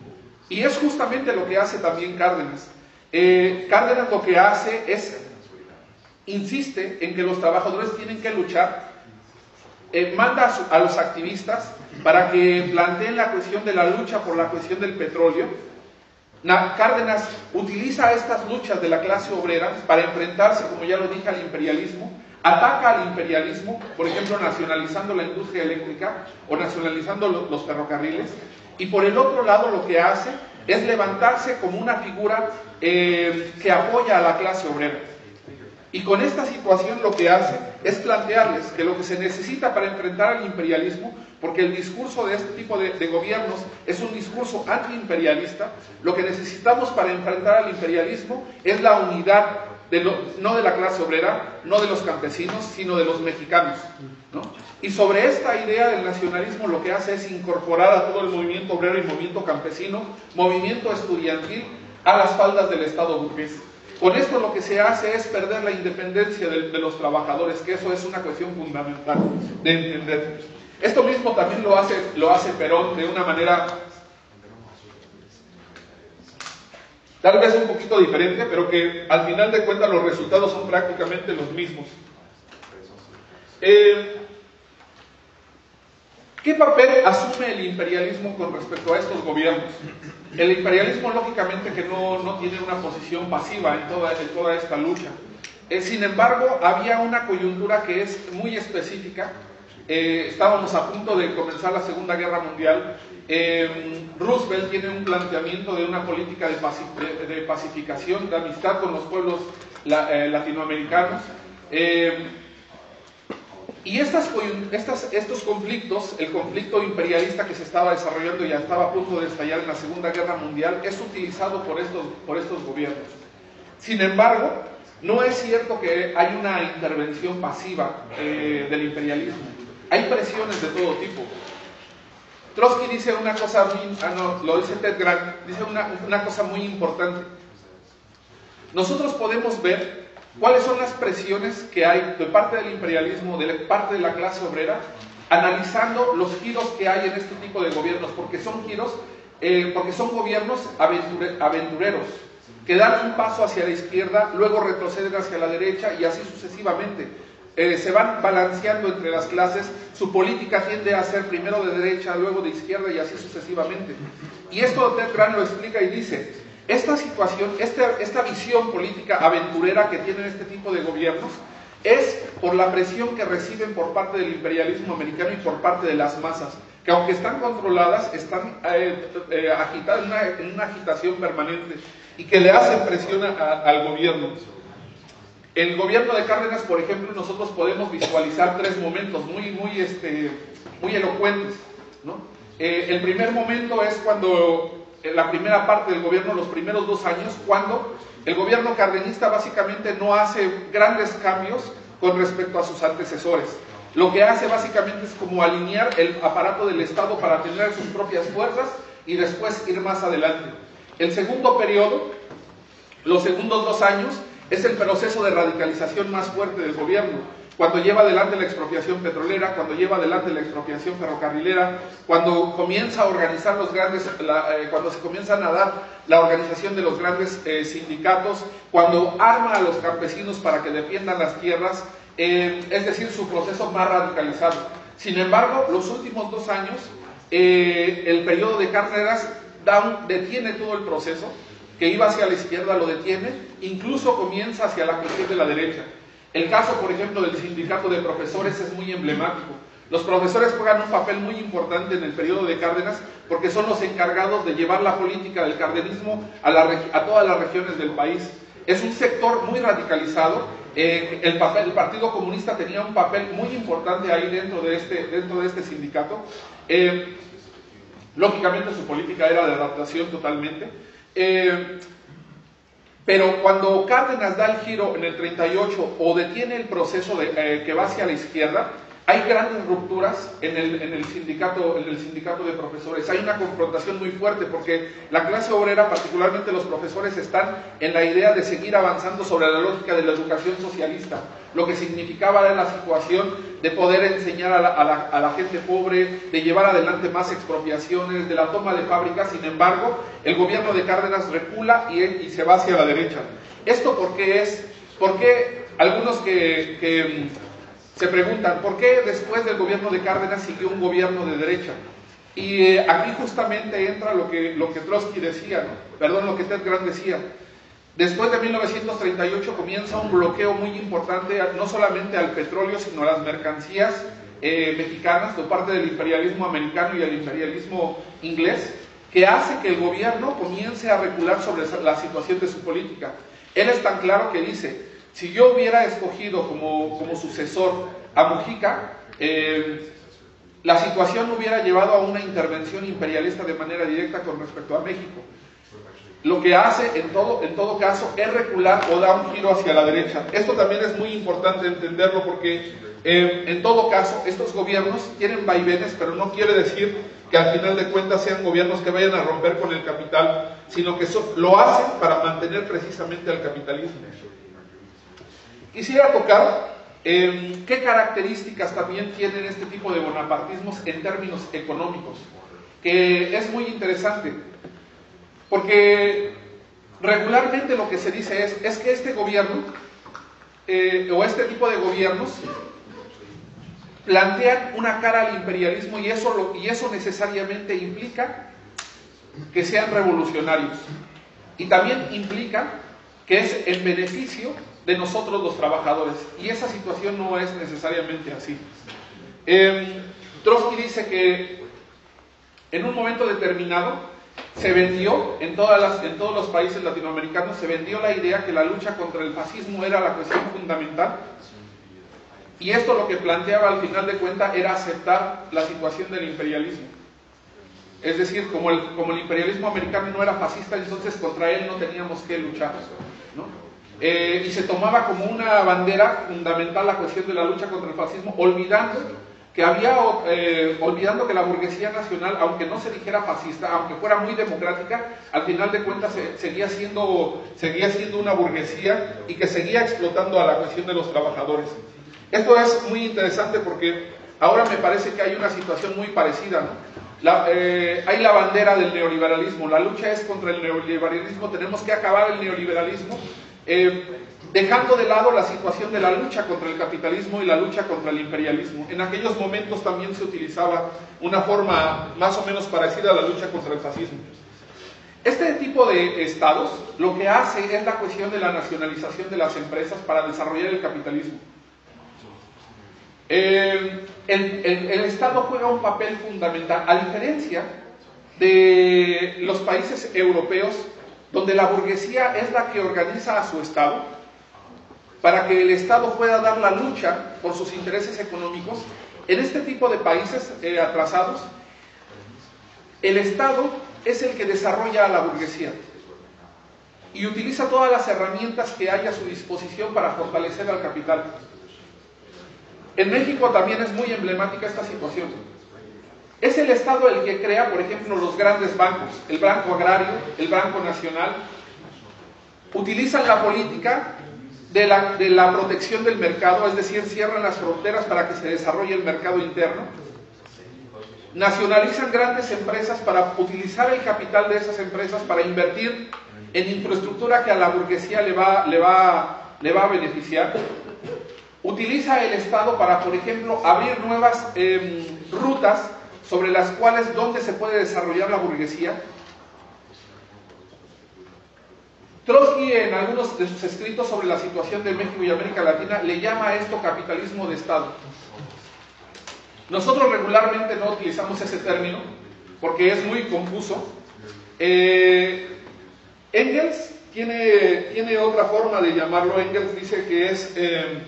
Y es justamente lo que hace también Cárdenas. Eh, Cárdenas lo que hace es, insiste en que los trabajadores tienen que luchar, eh, manda a, su, a los activistas para que planteen la cuestión de la lucha por la cuestión del petróleo. Cárdenas utiliza estas luchas de la clase obrera para enfrentarse, como ya lo dije, al imperialismo, ataca al imperialismo, por ejemplo, nacionalizando la industria eléctrica o nacionalizando los, los ferrocarriles, y por el otro lado lo que hace es levantarse como una figura eh, que apoya a la clase obrera. Y con esta situación lo que hace es plantearles que lo que se necesita para enfrentar al imperialismo, porque el discurso de este tipo de, de gobiernos es un discurso antiimperialista, lo que necesitamos para enfrentar al imperialismo es la unidad, de lo, no de la clase obrera, no de los campesinos, sino de los mexicanos, ¿no? Y sobre esta idea del nacionalismo lo que hace es incorporar a todo el movimiento obrero y movimiento campesino, movimiento estudiantil, a las faldas del Estado burgués. Con esto lo que se hace es perder la independencia de, de los trabajadores, que eso es una cuestión fundamental de entender. Esto mismo también lo hace, lo hace Perón de una manera tal vez un poquito diferente, pero que al final de cuentas los resultados son prácticamente los mismos. Eh, ¿Qué papel asume el imperialismo con respecto a estos gobiernos? El imperialismo, lógicamente, que no, no tiene una posición pasiva en toda, en toda esta lucha. Eh, sin embargo, había una coyuntura que es muy específica. Eh, estábamos a punto de comenzar la Segunda Guerra Mundial. Eh, Roosevelt tiene un planteamiento de una política de, paci de, de pacificación, de amistad con los pueblos la, eh, latinoamericanos. Eh, Y estas, estas, estos conflictos, el conflicto imperialista que se estaba desarrollando y ya estaba a punto de estallar en la Segunda Guerra Mundial, es utilizado por estos, por estos gobiernos. Sin embargo, no es cierto que hay una intervención pasiva eh, del imperialismo. Hay presiones de todo tipo. Trotsky dice una cosa muy, ah, no, lo dice Ted Grant, dice una, una cosa muy importante. Nosotros podemos ver cuáles son las presiones que hay de parte del imperialismo, de parte de la clase obrera, analizando los giros que hay en este tipo de gobiernos, porque son giros, eh, porque son gobiernos aventure, aventureros, que dan un paso hacia la izquierda, luego retroceden hacia la derecha y así sucesivamente. Eh, se van balanceando entre las clases, su política tiende a ser primero de derecha, luego de izquierda y así sucesivamente. Y esto Ted Grant lo explica y dice: esta situación, esta, esta visión política aventurera que tienen este tipo de gobiernos es por la presión que reciben por parte del imperialismo americano y por parte de las masas, que aunque están controladas, están eh, eh, agitadas en una, en una agitación permanente y que le hacen presión a, al gobierno. El gobierno de Cárdenas, por ejemplo, nosotros podemos visualizar tres momentos muy, muy, este, muy elocuentes, ¿no? Eh, el primer momento es cuando la primera parte del gobierno, los primeros dos años, cuando el gobierno cardenista básicamente no hace grandes cambios con respecto a sus antecesores. Lo que hace básicamente es como alinear el aparato del Estado para tener sus propias fuerzas y después ir más adelante. El segundo periodo, los segundos dos años, es el proceso de radicalización más fuerte del gobierno, cuando lleva adelante la expropiación petrolera, cuando lleva adelante la expropiación ferrocarrilera, cuando comienza a organizar los grandes, la, eh, cuando se comienzan a dar la organización de los grandes eh, sindicatos, cuando arma a los campesinos para que defiendan las tierras, eh, es decir, su proceso más radicalizado. Sin embargo, los últimos dos años, eh, el periodo de Cárdenas da un, detiene todo el proceso, que iba hacia la izquierda lo detiene, incluso comienza hacia la cuestión de la derecha. El caso, por ejemplo, del sindicato de profesores es muy emblemático. Los profesores juegan un papel muy importante en el periodo de Cárdenas porque son los encargados de llevar la política del cardenismo a, la, a todas las regiones del país. Es un sector muy radicalizado. Eh, el, papel, el Partido Comunista tenía un papel muy importante ahí dentro de este, dentro de este sindicato. Eh, lógicamente su política era de adaptación totalmente. Eh, Pero cuando Cárdenas da el giro en el treinta y ocho o detiene el proceso de, eh, que va hacia la izquierda, hay grandes rupturas en el, en, el sindicato, en el sindicato de profesores. Hay una confrontación muy fuerte porque la clase obrera, particularmente los profesores, están en la idea de seguir avanzando sobre la lógica de la educación socialista, lo que significaba era la situación de poder enseñar a la, a, la, a la gente pobre, de llevar adelante más expropiaciones, de la toma de fábricas. Sin embargo, el gobierno de Cárdenas recula y, y se va hacia la derecha. ¿Esto por qué es? Porque algunos que... que se preguntan, ¿por qué después del gobierno de Cárdenas siguió un gobierno de derecha? Y eh, aquí justamente entra lo que, lo que Trotsky decía, ¿no? Perdón, lo que Ted Grant decía. Después de mil novecientos treinta y ocho comienza un bloqueo muy importante, no solamente al petróleo, sino a las mercancías eh, mexicanas, por parte del imperialismo americano y el imperialismo inglés, que hace que el gobierno comience a recular sobre la situación de su política. Él es tan claro que dice, si yo hubiera escogido como, como sucesor a Mujica, eh, la situación no hubiera llevado a una intervención imperialista de manera directa con respecto a México. Lo que hace en todo, en todo caso es recular o dar un giro hacia la derecha. Esto también es muy importante entenderlo porque eh, en todo caso estos gobiernos tienen vaivenes, pero no quiere decir que al final de cuentas sean gobiernos que vayan a romper con el capital, sino que so, lo hacen para mantener precisamente al capitalismo. Quisiera tocar eh, qué características también tienen este tipo de bonapartismos en términos económicos, que es muy interesante, porque regularmente lo que se dice es, es que este gobierno, eh, o este tipo de gobiernos, plantean una cara al imperialismo y eso, lo, y eso necesariamente implica que sean revolucionarios, y también implica que es en beneficio de nosotros los trabajadores, y esa situación no es necesariamente así. Eh, Trotsky dice que en un momento determinado se vendió en, todas las, en todos los países latinoamericanos, se vendió la idea que la lucha contra el fascismo era la cuestión fundamental, y esto lo que planteaba al final de cuentas era aceptar la situación del imperialismo. Es decir, como el, como el imperialismo americano no era fascista, entonces contra él no teníamos que luchar, ¿no? Eh, y se tomaba como una bandera fundamental la cuestión de la lucha contra el fascismo, olvidando que había, eh, olvidando que la burguesía nacional, aunque no se dijera fascista, aunque fuera muy democrática, al final de cuentas se, seguía, siendo, seguía siendo una burguesía y que seguía explotando a la cuestión de los trabajadores. Esto es muy interesante porque ahora me parece que hay una situación muy parecida, ¿no? La, eh, hay la bandera del neoliberalismo, la lucha es contra el neoliberalismo, tenemos que acabar el neoliberalismo, eh, dejando de lado la situación de la lucha contra el capitalismo y la lucha contra el imperialismo. En aquellos momentos también se utilizaba una forma más o menos parecida a la lucha contra el fascismo. Este tipo de estados lo que hace es la cuestión de la nacionalización de las empresas para desarrollar el capitalismo. Eh, el, el, el Estado juega un papel fundamental, a diferencia de los países europeos, donde la burguesía es la que organiza a su Estado, para que el Estado pueda dar la lucha por sus intereses económicos. En este tipo de países eh, atrasados, el Estado es el que desarrolla a la burguesía y utiliza todas las herramientas que hay a su disposición para fortalecer al capital. En México también es muy emblemática esta situación. Es el Estado el que crea, por ejemplo, los grandes bancos, el Banco Agrario, el Banco Nacional. Utilizan la política de la, de la protección del mercado, es decir, cierran las fronteras para que se desarrolle el mercado interno. Nacionalizan grandes empresas para utilizar el capital de esas empresas para invertir en infraestructura que a la burguesía le va, le va, le va a beneficiar. Utiliza el Estado para, por ejemplo, abrir nuevas eh, rutas sobre las cuales donde se puede desarrollar la burguesía. Trotsky, en algunos de sus escritos sobre la situación de México y América Latina, le llama a esto capitalismo de Estado. Nosotros regularmente no utilizamos ese término porque es muy confuso. Eh, Engels tiene, tiene otra forma de llamarlo. Engels dice que es... Eh,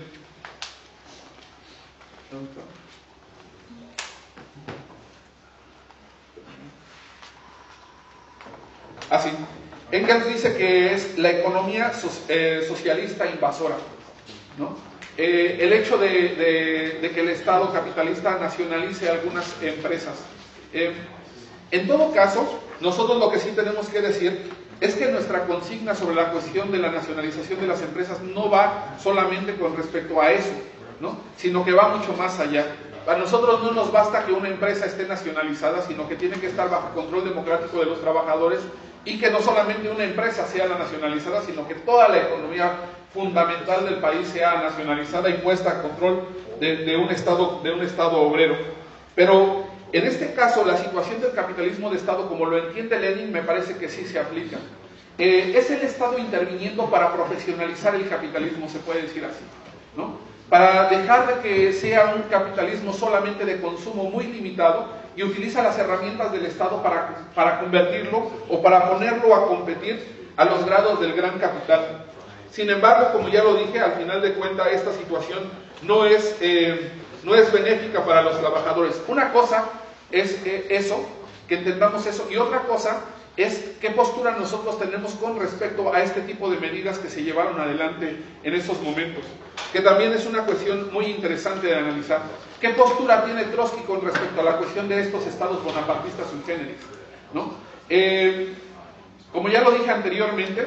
así. Engels dice que es la economía so, eh, socialista invasora, ¿no? Eh, el hecho de, de, de que el Estado capitalista nacionalice algunas empresas. Eh, en todo caso, nosotros lo que sí tenemos que decir es que nuestra consigna sobre la cuestión de la nacionalización de las empresas no va solamente con respecto a eso, ¿no? Sino que va mucho más allá. Para nosotros no nos basta que una empresa esté nacionalizada, sino que tiene que estar bajo control democrático de los trabajadores, y que no solamente una empresa sea la nacionalizada, sino que toda la economía fundamental del país sea nacionalizada y puesta a control de, de, un estado, de un Estado obrero. Pero en este caso, la situación del capitalismo de Estado, como lo entiende Lenin, me parece que sí se aplica. Eh, es el Estado interviniendo para profesionalizar el capitalismo, se puede decir así, ¿no? Para dejar de que sea un capitalismo solamente de consumo muy limitado, y utiliza las herramientas del Estado para, para convertirlo o para ponerlo a competir a los grados del gran capital. Sin embargo, como ya lo dije, al final de cuentas esta situación no es, eh, no es benéfica para los trabajadores. Una cosa es eh, eso, que entendamos eso, y otra cosa es qué postura nosotros tenemos con respecto a este tipo de medidas que se llevaron adelante en esos momentos, que también es una cuestión muy interesante de analizar. ¿Qué postura tiene Trotsky con respecto a la cuestión de estos estados bonapartistas sui generis, ¿no? Eh, como ya lo dije anteriormente,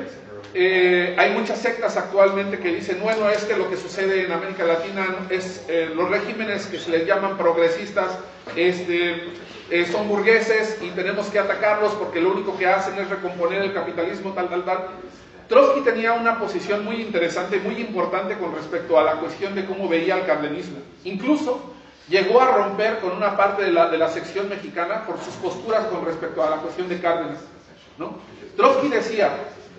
eh, hay muchas sectas actualmente que dicen, bueno, es que lo que sucede en América Latina es eh, los regímenes que se les llaman progresistas, este... Eh, son burgueses y tenemos que atacarlos porque lo único que hacen es recomponer el capitalismo, tal, tal, tal. Trotsky tenía una posición muy interesante, muy importante con respecto a la cuestión de cómo veía el cardenismo. Incluso llegó a romper con una parte de la, de la sección mexicana por sus posturas con respecto a la cuestión de Cárdenas, ¿no? Trotsky decía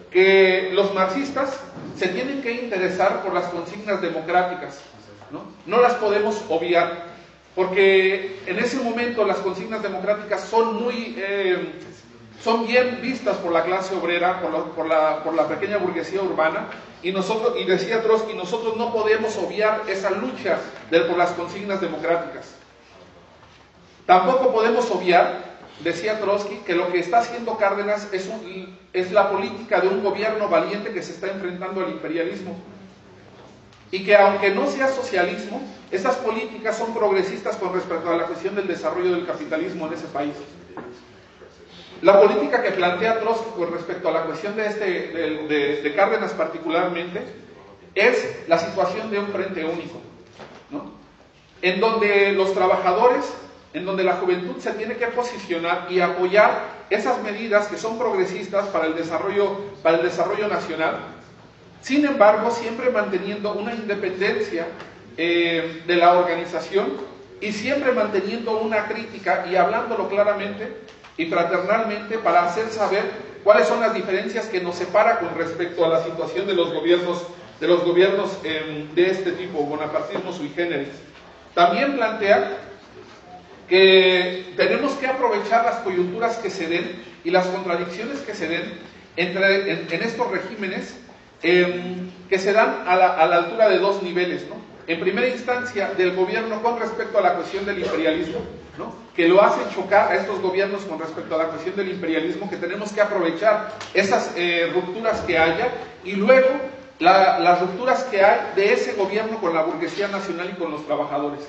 que los marxistas se tienen que interesar por las consignas democráticas, ¿no? No las podemos obviar, porque en ese momento las consignas democráticas son muy, eh, son bien vistas por la clase obrera, por la, por la, por la pequeña burguesía urbana, y nosotros, y decía Trotsky, nosotros no podemos obviar esa lucha de, por las consignas democráticas. Tampoco podemos obviar, decía Trotsky, que lo que está haciendo Cárdenas es, un, es la política de un gobierno valiente que se está enfrentando al imperialismo. Y que aunque no sea socialismo, esas políticas son progresistas con respecto a la cuestión del desarrollo del capitalismo en ese país. La política que plantea Trotsky con respecto a la cuestión de, este, de, de, de Cárdenas particularmente, es la situación de un frente único, ¿no? En donde los trabajadores, en donde la juventud se tiene que posicionar y apoyar esas medidas que son progresistas para el desarrollo, para el desarrollo nacional. Sin embargo, siempre manteniendo una independencia eh, de la organización y siempre manteniendo una crítica y hablándolo claramente y fraternalmente para hacer saber cuáles son las diferencias que nos separan con respecto a la situación de los gobiernos, de, los gobiernos eh, de este tipo, bonapartismo sui generis. También plantea que tenemos que aprovechar las coyunturas que se den y las contradicciones que se den entre, en, en estos regímenes Eh, que se dan a la, a la altura de dos niveles, ¿no? En primera instancia, del gobierno con respecto a la cuestión del imperialismo, ¿no? Que lo hace chocar a estos gobiernos con respecto a la cuestión del imperialismo, que tenemos que aprovechar esas eh, rupturas que haya, y luego la, las rupturas que hay de ese gobierno con la burguesía nacional y con los trabajadores.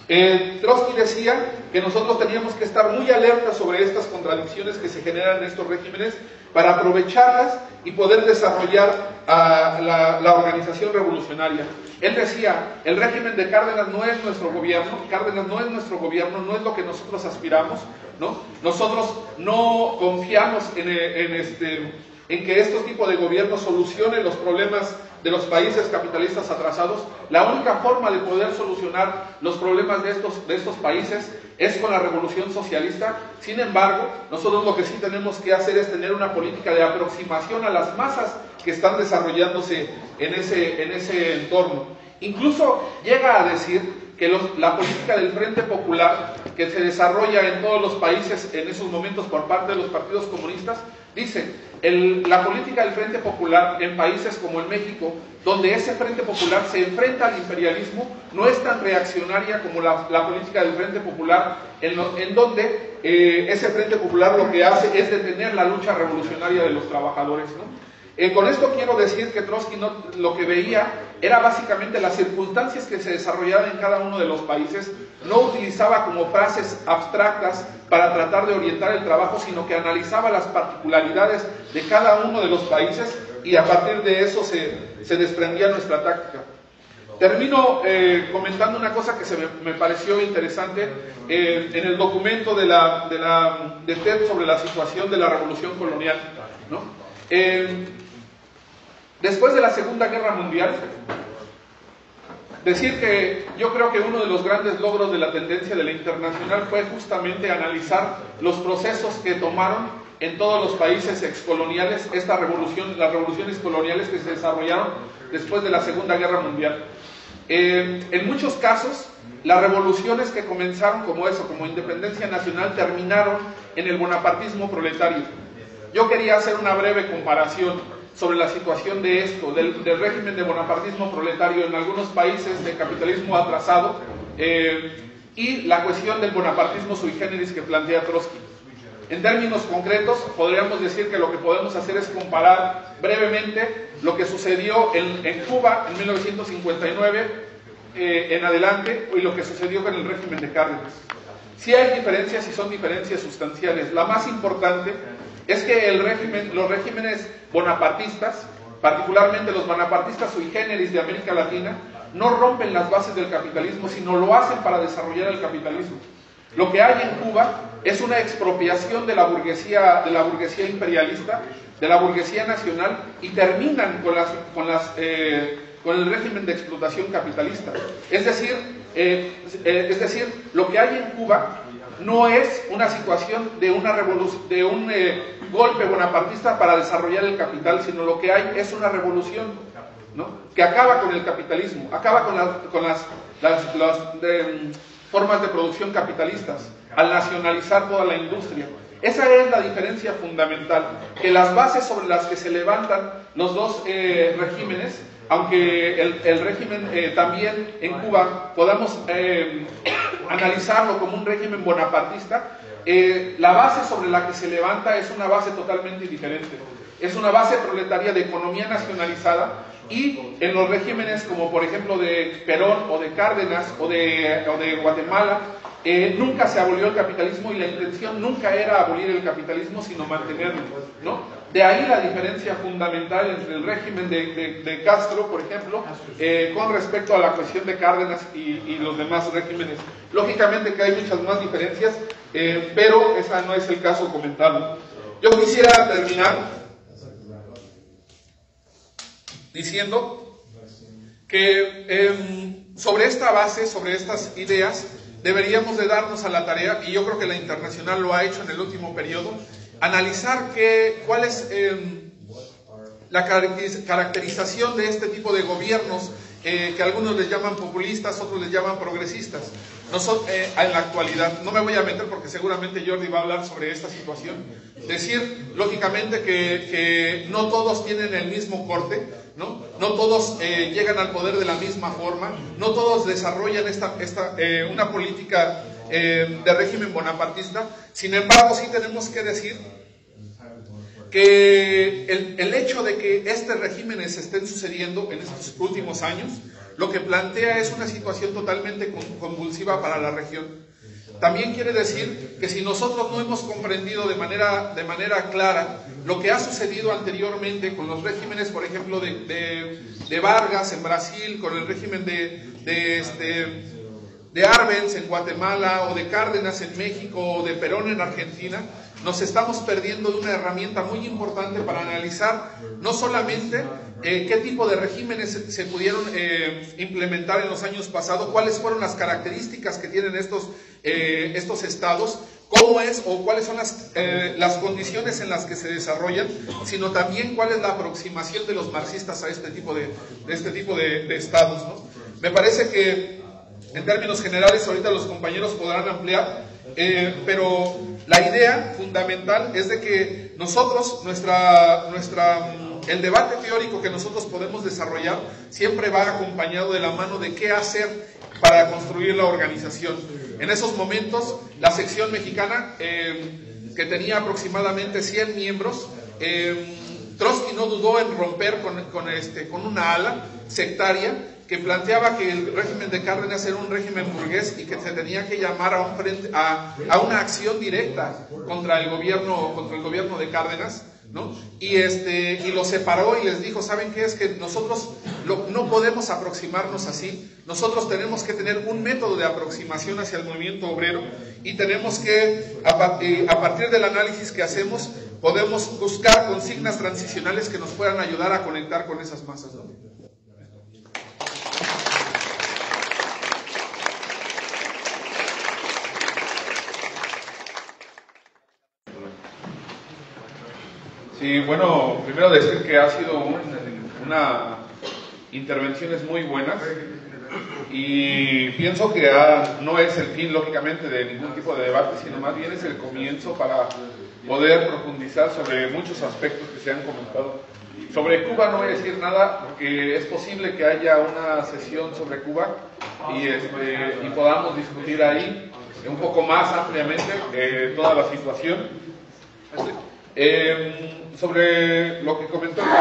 Eh, Trotsky decía que nosotros teníamos que estar muy alertas sobre estas contradicciones que se generan en estos regímenes para aprovecharlas y poder desarrollar uh, la, la organización revolucionaria. Él decía, el régimen de Cárdenas no es nuestro gobierno, Cárdenas no es nuestro gobierno, no es lo que nosotros aspiramos, ¿no? Nosotros no confiamos en, en, este, en que estos tipos de gobiernos solucionen los problemas de los países capitalistas atrasados. La única forma de poder solucionar los problemas de estos, de estos países es con la revolución socialista. Sin embargo, nosotros lo que sí tenemos que hacer es tener una política de aproximación a las masas que están desarrollándose en ese, en ese entorno. Incluso llega a decir que los, la política del Frente Popular que se desarrolla en todos los países en esos momentos por parte de los partidos comunistas, dice, el, la política del Frente Popular en países como en México, donde ese Frente Popular se enfrenta al imperialismo, no es tan reaccionaria como la, la política del Frente Popular, en, lo, en donde eh, ese Frente Popular lo que hace es detener la lucha revolucionaria de los trabajadores, ¿no? Eh, con esto quiero decir que Trotsky no, lo que veía era básicamente las circunstancias que se desarrollaban en cada uno de los países. No utilizaba como frases abstractas para tratar de orientar el trabajo, sino que analizaba las particularidades de cada uno de los países y a partir de eso se, se desprendía nuestra táctica. Termino eh, comentando una cosa que se me, me pareció interesante eh, en el documento de, la, de, la, de T E D sobre la situación de la revolución colonial, ¿no? Eh, después de la Segunda Guerra Mundial, decir que yo creo que uno de los grandes logros de la tendencia de la internacional fue justamente analizar los procesos que tomaron en todos los países excoloniales esta revolución, las revoluciones coloniales que se desarrollaron después de la Segunda Guerra Mundial. Eh, en muchos casos, las revoluciones que comenzaron como eso, como independencia nacional, terminaron en el bonapartismo proletario. Yo quería hacer una breve comparación sobre la situación de esto, del, del régimen de bonapartismo proletario en algunos países de capitalismo atrasado eh, y la cuestión del bonapartismo sui generis que plantea Trotsky. En términos concretos, podríamos decir que lo que podemos hacer es comparar brevemente lo que sucedió en, en Cuba en mil novecientos cincuenta y nueve eh, en adelante y lo que sucedió con el régimen de Cárdenas. Sí hay diferencias y son diferencias sustanciales. La más importante es que el régimen, los regímenes bonapartistas, particularmente los bonapartistas sui generis de América Latina, no rompen las bases del capitalismo, sino lo hacen para desarrollar el capitalismo. Lo que hay en Cuba es una expropiación de la burguesía, de la burguesía imperialista, de la burguesía nacional, y terminan con, las, con, las, eh, con el régimen de explotación capitalista. Es decir, eh, eh, es decir, lo que hay en Cuba no es una situación de, una revolución, de un eh, golpe bonapartista para desarrollar el capital, sino lo que hay es una revolución, ¿no?, que acaba con el capitalismo, acaba con, la, con las, las, las de, formas de producción capitalistas, al nacionalizar toda la industria. Esa es la diferencia fundamental, que las bases sobre las que se levantan los dos eh, regímenes, aunque el, el régimen eh, también en Cuba podamos eh, analizarlo como un régimen bonapartista, eh, la base sobre la que se levanta es una base totalmente diferente. Es una base proletaria de economía nacionalizada, y en los regímenes como por ejemplo de Perón o de Cárdenas o de, o de Guatemala, eh, nunca se abolió el capitalismo y la intención nunca era abolir el capitalismo, sino mantenerlo, ¿no? De ahí la diferencia fundamental entre el régimen de, de, de Castro, por ejemplo, eh, con respecto a la cuestión de Cárdenas y, y los demás regímenes. Lógicamente que hay muchas más diferencias, eh, pero ese no es el caso comentarlo. Yo quisiera terminar diciendo que eh, sobre esta base, sobre estas ideas, deberíamos de darnos a la tarea, y yo creo que la internacional lo ha hecho en el último periodo, analizar que, cuál es eh, la caracterización de este tipo de gobiernos, eh, que algunos les llaman populistas, otros les llaman progresistas. Nosotros, eh, en la actualidad, no me voy a meter porque seguramente Jordi va a hablar sobre esta situación, decir lógicamente que, que no todos tienen el mismo corte, ¿no? No todos eh, llegan al poder de la misma forma, no todos desarrollan esta, esta, eh, una política eh, de régimen bonapartista. Sin embargo, sí tenemos que decir que el, el hecho de que estos regímenes estén sucediendo en estos últimos años, lo que plantea es una situación totalmente convulsiva para la región. También quiere decir que si nosotros no hemos comprendido de manera, de manera clara lo que ha sucedido anteriormente con los regímenes, por ejemplo, de, de, de Vargas en Brasil, con el régimen de, de, este, de Arbenz en Guatemala, o de Cárdenas en México, o de Perón en Argentina, nos estamos perdiendo de una herramienta muy importante para analizar no solamente eh, qué tipo de regímenes se, se pudieron eh, implementar en los años pasados, cuáles fueron las características que tienen estos, eh, estos estados, cómo es o cuáles son las, eh, las condiciones en las que se desarrollan, sino también cuál es la aproximación de los marxistas a este tipo de, de, este tipo de, de estados, ¿no? Me parece que en términos generales ahorita los compañeros podrán ampliar, eh, pero la idea fundamental es de que nosotros, nuestra, nuestra, el debate teórico que nosotros podemos desarrollar siempre va acompañado de la mano de qué hacer para construir la organización. En esos momentos, la sección mexicana, eh, que tenía aproximadamente cien miembros, eh, Trotsky no dudó en romper con, con, este, con una ala sectaria que planteaba que el régimen de Cárdenas era un régimen burgués y que se tenía que llamar a, un frente, a, a una acción directa contra el gobierno, contra el gobierno de Cárdenas, ¿no? Y, este, y los separó y les dijo, ¿saben qué? Es que nosotros lo, no podemos aproximarnos así, nosotros tenemos que tener un método de aproximación hacia el movimiento obrero y tenemos que, a, a partir del análisis que hacemos, podemos buscar consignas transicionales que nos puedan ayudar a conectar con esas masas, ¿no? Sí, bueno, primero decir que ha sido un, una intervenciones muy buenas y pienso que ha, no es el fin, lógicamente, de ningún tipo de debate, sino más bien es el comienzo para poder profundizar sobre muchos aspectos que se han comentado. Sobre Cuba no voy a decir nada, porque es posible que haya una sesión sobre Cuba y, este, y podamos discutir ahí un poco más ampliamente eh, toda la situación. Eh, sobre lo que comentó el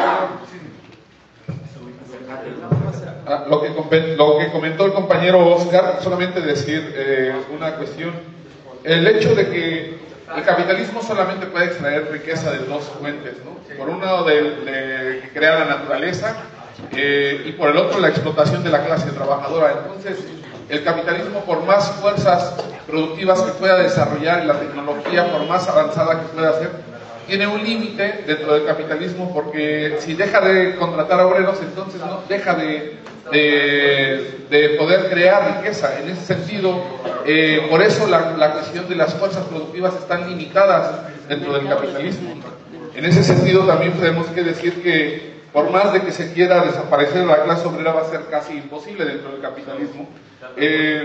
ah, lo, que, lo que comentó el compañero Oscar, solamente decir eh, una cuestión. El hecho de que el capitalismo solamente puede extraer riqueza de dos fuentes, ¿no? Por un lado de, de que crea la naturaleza eh, y por el otro la explotación de la clase trabajadora. Entonces el capitalismo, por más fuerzas productivas que pueda desarrollar y la tecnología por más avanzada que pueda hacer, tiene un límite dentro del capitalismo, porque si deja de contratar a obreros, entonces no deja de, de, de poder crear riqueza. En ese sentido, eh, por eso la, la cuestión de las fuerzas productivas están limitadas dentro del capitalismo. En ese sentido también tenemos que decir que por más de que se quiera desaparecer la clase obrera, va a ser casi imposible dentro del capitalismo. Eh,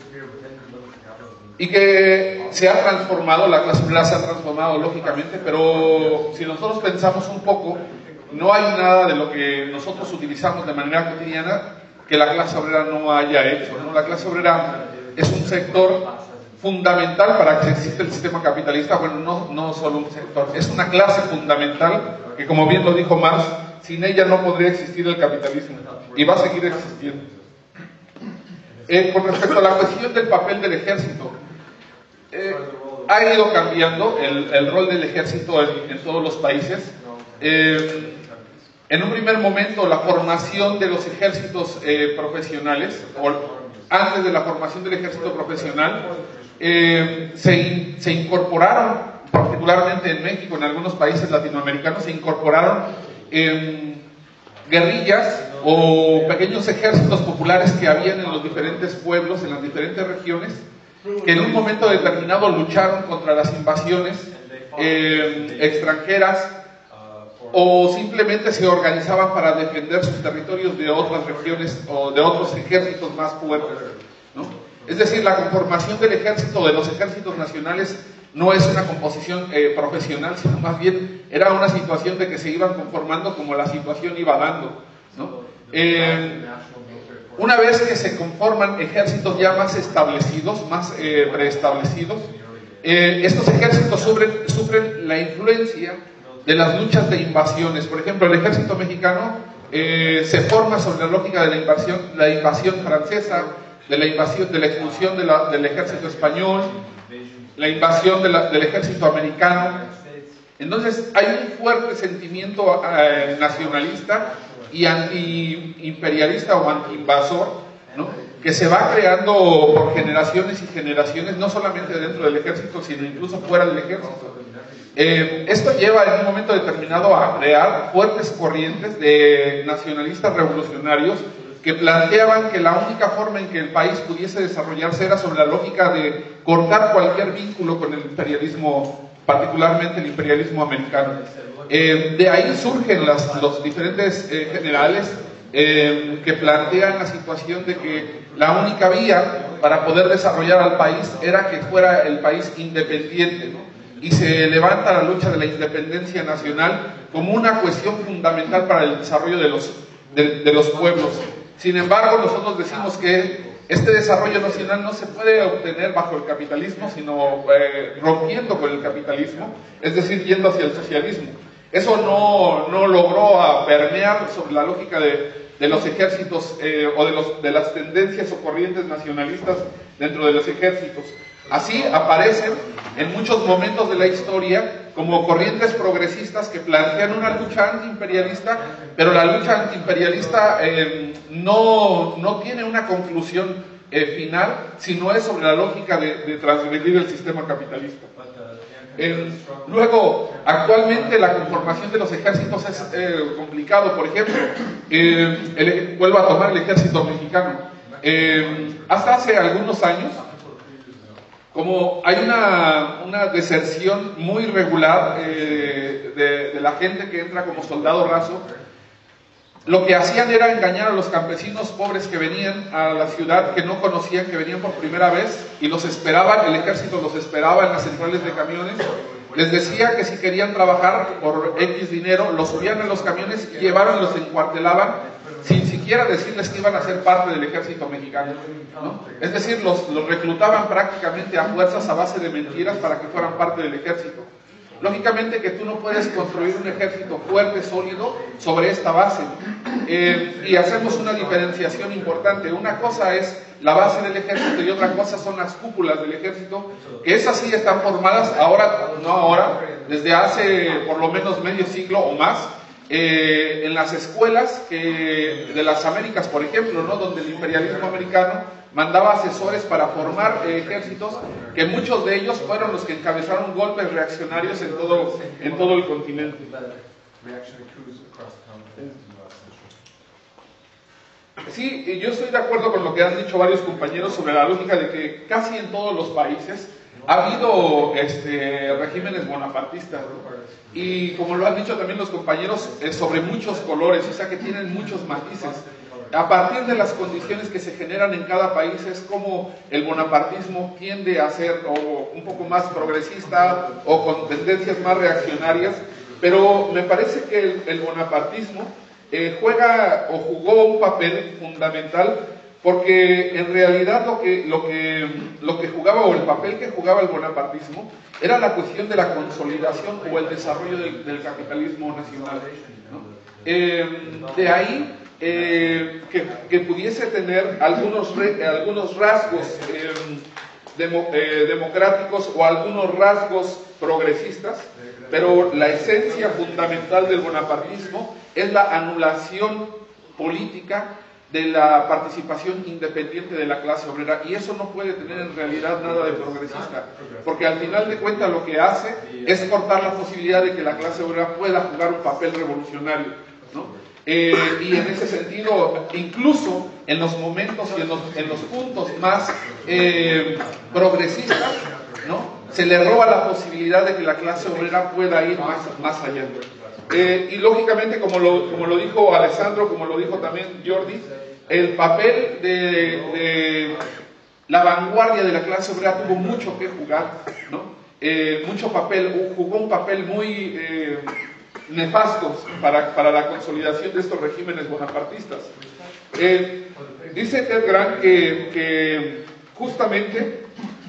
y que se ha transformado, la clase obrera se ha transformado lógicamente, pero si nosotros pensamos un poco, no hay nada de lo que nosotros utilizamos de manera cotidiana que la clase obrera no haya hecho, ¿no? La clase obrera es un sector fundamental para que exista el sistema capitalista. Bueno, no, no solo un sector, es una clase fundamental que, como bien lo dijo Marx, sin ella no podría existir el capitalismo y va a seguir existiendo. Eh, con respecto a la cuestión del papel del ejército, Eh, ha ido cambiando el, el rol del ejército en, en todos los países. Eh, en un primer momento, la formación de los ejércitos eh, profesionales, o antes de la formación del ejército profesional, eh, se, se incorporaron, particularmente en México, en algunos países latinoamericanos, se incorporaron eh, guerrillas o pequeños ejércitos populares que habían en los diferentes pueblos, en las diferentes regiones, que en un momento determinado lucharon contra las invasiones eh, extranjeras o simplemente se organizaban para defender sus territorios de otras regiones o de otros ejércitos más fuertes, ¿no? Es decir, la conformación del ejército, de los ejércitos nacionales, no es una composición eh, profesional, sino más bien era una situación de que se iban conformando como la situación iba dando, ¿no? Eh, Una vez que se conforman ejércitos ya más establecidos, más eh, preestablecidos, eh, estos ejércitos sufren, sufren la influencia de las luchas de invasiones. Por ejemplo, el ejército mexicano eh, se forma sobre la lógica de la invasión, la invasión francesa, de la invasión, de la expulsión de la, del ejército español, la invasión de la, del ejército americano. Entonces hay un fuerte sentimiento eh, nacionalista y anti-imperialista o anti-invasor, ¿no?, que se va creando por generaciones y generaciones, no solamente dentro del ejército, sino incluso fuera del ejército. Eh, esto lleva en un momento determinado a crear fuertes corrientes de nacionalistas revolucionarios que planteaban que la única forma en que el país pudiese desarrollarse era sobre la lógica de cortar cualquier vínculo con el imperialismo, particularmente el imperialismo americano. Eh, de ahí surgen las, los diferentes eh, generales eh, que plantean la situación de que la única vía para poder desarrollar al país era que fuera el país independiente, ¿no? Y se levanta la lucha de la independencia nacional como una cuestión fundamental para el desarrollo de los, de, de los pueblos. Sin embargo, nosotros decimos que este desarrollo nacional no se puede obtener bajo el capitalismo, sino eh, rompiendo con el capitalismo, es decir, yendo hacia el socialismo. Eso no, no logró permear sobre la lógica de, de los ejércitos eh, o de, los, de las tendencias o corrientes nacionalistas dentro de los ejércitos. Así aparecen en muchos momentos de la historia como corrientes progresistas que plantean una lucha antiimperialista, pero la lucha antiimperialista eh, no, no tiene una conclusión eh, final, sino es sobre la lógica de, de transgredir el sistema capitalista. Eh, luego, actualmente la conformación de los ejércitos es eh, complicado. Por ejemplo, eh, el, vuelvo a tomar el ejército mexicano. Eh, hasta hace algunos años, como hay una, una deserción muy regular eh, de, de la gente que entra como soldado raso, lo que hacían era engañar a los campesinos pobres que venían a la ciudad, que no conocían, que venían por primera vez, y los esperaban, el ejército los esperaba en las centrales de camiones, les decía que si querían trabajar por X dinero, los subían en los camiones, llevaban y los encuartelaban, sin siquiera decirles que iban a ser parte del ejército mexicano, ¿no? Es decir, los, los reclutaban prácticamente a fuerzas a base de mentiras para que fueran parte del ejército. Lógicamente que tú no puedes construir un ejército fuerte, sólido, sobre esta base. Eh, y hacemos una diferenciación importante. Una cosa es la base del ejército y otra cosa son las cúpulas del ejército, que esas sí están formadas ahora, no ahora, desde hace por lo menos medio siglo o más, eh, en las escuelas que, de las Américas, por ejemplo, ¿no?, donde el imperialismo americano mandaba asesores para formar eh, ejércitos, que muchos de ellos fueron los que encabezaron golpes reaccionarios en todo, en todo el continente. Sí, y yo estoy de acuerdo con lo que han dicho varios compañeros sobre la lógica de que casi en todos los países ha habido este, regímenes bonapartistas, ¿no? Y como lo han dicho también los compañeros, eh, sobre muchos colores, o sea que tienen muchos matices. A partir de las condiciones que se generan en cada país es como el bonapartismo tiende a ser o un poco más progresista o con tendencias más reaccionarias, pero me parece que el, el bonapartismo eh, juega o jugó un papel fundamental, porque en realidad lo que, lo, que, lo que jugaba o el papel que jugaba el bonapartismo era la cuestión de la consolidación o el desarrollo del, del capitalismo nacional, ¿no? Eh, de ahí Eh, que, que pudiese tener algunos, re, algunos rasgos eh, demo, eh, democráticos o algunos rasgos progresistas, pero la esencia fundamental del bonapartismo es la anulación política de la participación independiente de la clase obrera, y eso no puede tener en realidad nada de progresista, porque al final de cuentas lo que hace es cortar la posibilidad de que la clase obrera pueda jugar un papel revolucionario, ¿no? Eh, y en ese sentido, incluso en los momentos y en los, en los puntos más eh, progresistas, ¿no?, se le roba la posibilidad de que la clase obrera pueda ir más, más allá. Eh, y lógicamente, como lo, como lo dijo Alessandro, como lo dijo también Jordi, el papel de, de la vanguardia de la clase obrera tuvo mucho que jugar, ¿no? Eh, mucho papel, jugó un papel muy eh, nefastos para, para la consolidación de estos regímenes bonapartistas. Eh, dice Ted Grant que, que justamente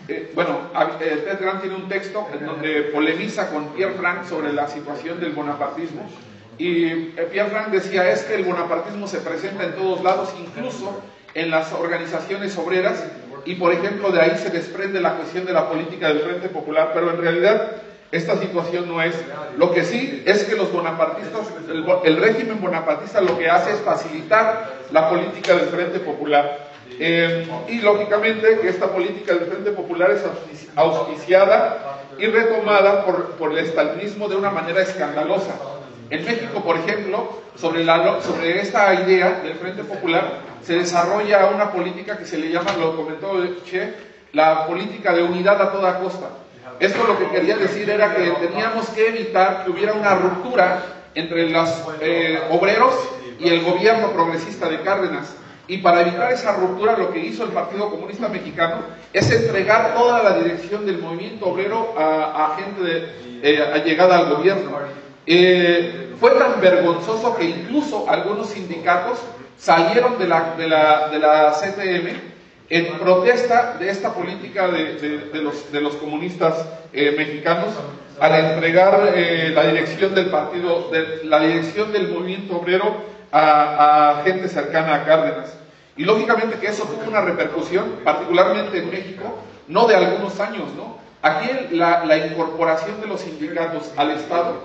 eh, bueno, eh, Ted Grant tiene un texto en donde polemiza con Pierre Frank sobre la situación del bonapartismo, y eh, Pierre Frank decía, es que el bonapartismo se presenta en todos lados, incluso en las organizaciones obreras, y por ejemplo de ahí se desprende la cuestión de la política del Frente Popular, pero en realidad esta situación no es. Lo que sí es que los bonapartistas, el, el régimen bonapartista lo que hace es facilitar la política del Frente Popular. Eh, y lógicamente que esta política del Frente Popular es auspiciada y retomada por, por el estalinismo de una manera escandalosa. En México, por ejemplo, sobre, la, sobre esta idea del Frente Popular se desarrolla una política que se le llama, lo comentó Che, la política de unidad a toda costa. Esto lo que quería decir era que teníamos que evitar que hubiera una ruptura entre los eh, obreros y el gobierno progresista de Cárdenas. Y para evitar esa ruptura, lo que hizo el Partido Comunista Mexicano es entregar toda la dirección del movimiento obrero a, a gente de, eh, allegada al gobierno. Eh, fue tan vergonzoso que incluso algunos sindicatos salieron de la, de la, de la C T M en protesta de esta política de, de, de, los, de los comunistas eh, mexicanos al entregar eh, la dirección del partido, de, la dirección del movimiento obrero a, a gente cercana a Cárdenas. Y lógicamente que eso tuvo una repercusión, particularmente en México, no de algunos años, ¿no? Aquí la, la incorporación de los sindicatos al Estado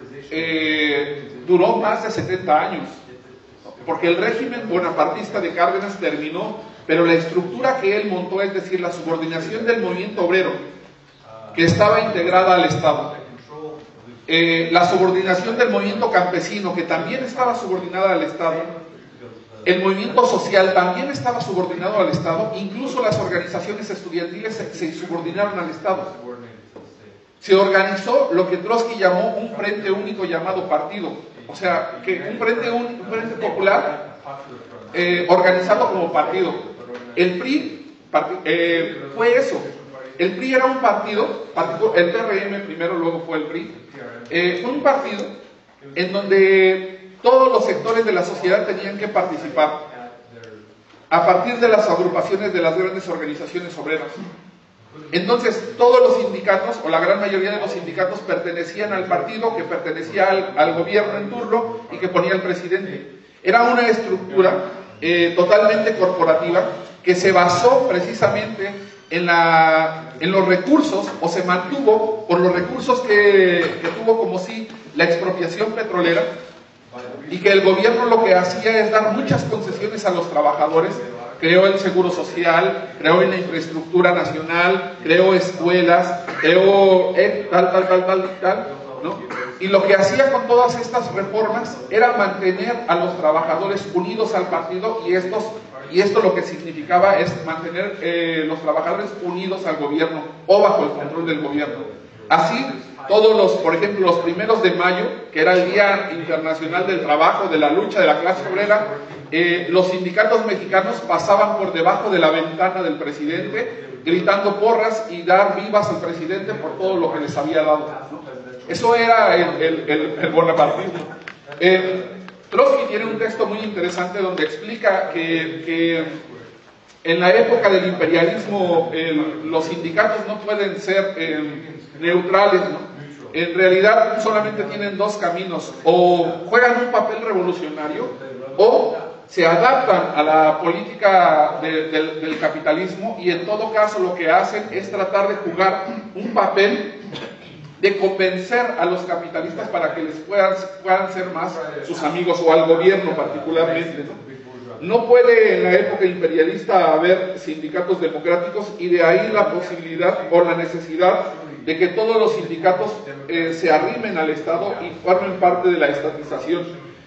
eh, duró más de setenta años, porque el régimen bonapartista de Cárdenas terminó, pero la estructura que él montó, es decir, la subordinación del movimiento obrero, que estaba integrada al Estado, eh, la subordinación del movimiento campesino, que también estaba subordinada al Estado, el movimiento social también estaba subordinado al Estado, incluso las organizaciones estudiantiles se, se subordinaron al Estado. Se organizó lo que Trotsky llamó un frente único llamado partido, o sea, que un frente, un, un frente popular eh, organizado como partido. El P R I part, eh, fue eso. El P R I era un partido, el P R M primero, luego fue el P R I, eh, fue un partido en donde todos los sectores de la sociedad tenían que participar a partir de las agrupaciones de las grandes organizaciones obreras. Entonces, todos los sindicatos, o la gran mayoría de los sindicatos, pertenecían al partido que pertenecía al, al gobierno en turno y que ponía el presidente. Era una estructura eh, totalmente corporativa que se basó precisamente en, la, en los recursos, o se mantuvo por los recursos que, que tuvo como sí la expropiación petrolera, y que el gobierno lo que hacía es dar muchas concesiones a los trabajadores. Creó el seguro social, creó una infraestructura nacional, creó escuelas, creó eh, tal, tal, tal, tal, tal, ¿no? Y lo que hacía con todas estas reformas era mantener a los trabajadores unidos al partido, y estos y esto lo que significaba es mantener eh, los trabajadores unidos al gobierno o bajo el control del gobierno. Así, todos los, por ejemplo, los primeros de mayo, que era el Día Internacional del Trabajo, de la lucha de la clase obrera, eh, los sindicatos mexicanos pasaban por debajo de la ventana del presidente, gritando porras y dar vivas al presidente por todo lo que les había dado, ¿no? Eso era el, el, el, el bonapartismo. Eh, Trotsky tiene un texto muy interesante donde explica que, que en la época del imperialismo el, los sindicatos no pueden ser eh, neutrales, ¿no? En realidad solamente tienen dos caminos: o juegan un papel revolucionario o se adaptan a la política de, de, del capitalismo, y en todo caso lo que hacen es tratar de jugar un papel de convencer a los capitalistas para que les puedan, puedan ser más sus amigos, o al gobierno particularmente, ¿no? No puede en la época imperialista haber sindicatos democráticos, y de ahí la posibilidad o la necesidad de que todos los sindicatos eh, se arrimen al Estado y formen parte de la estatización.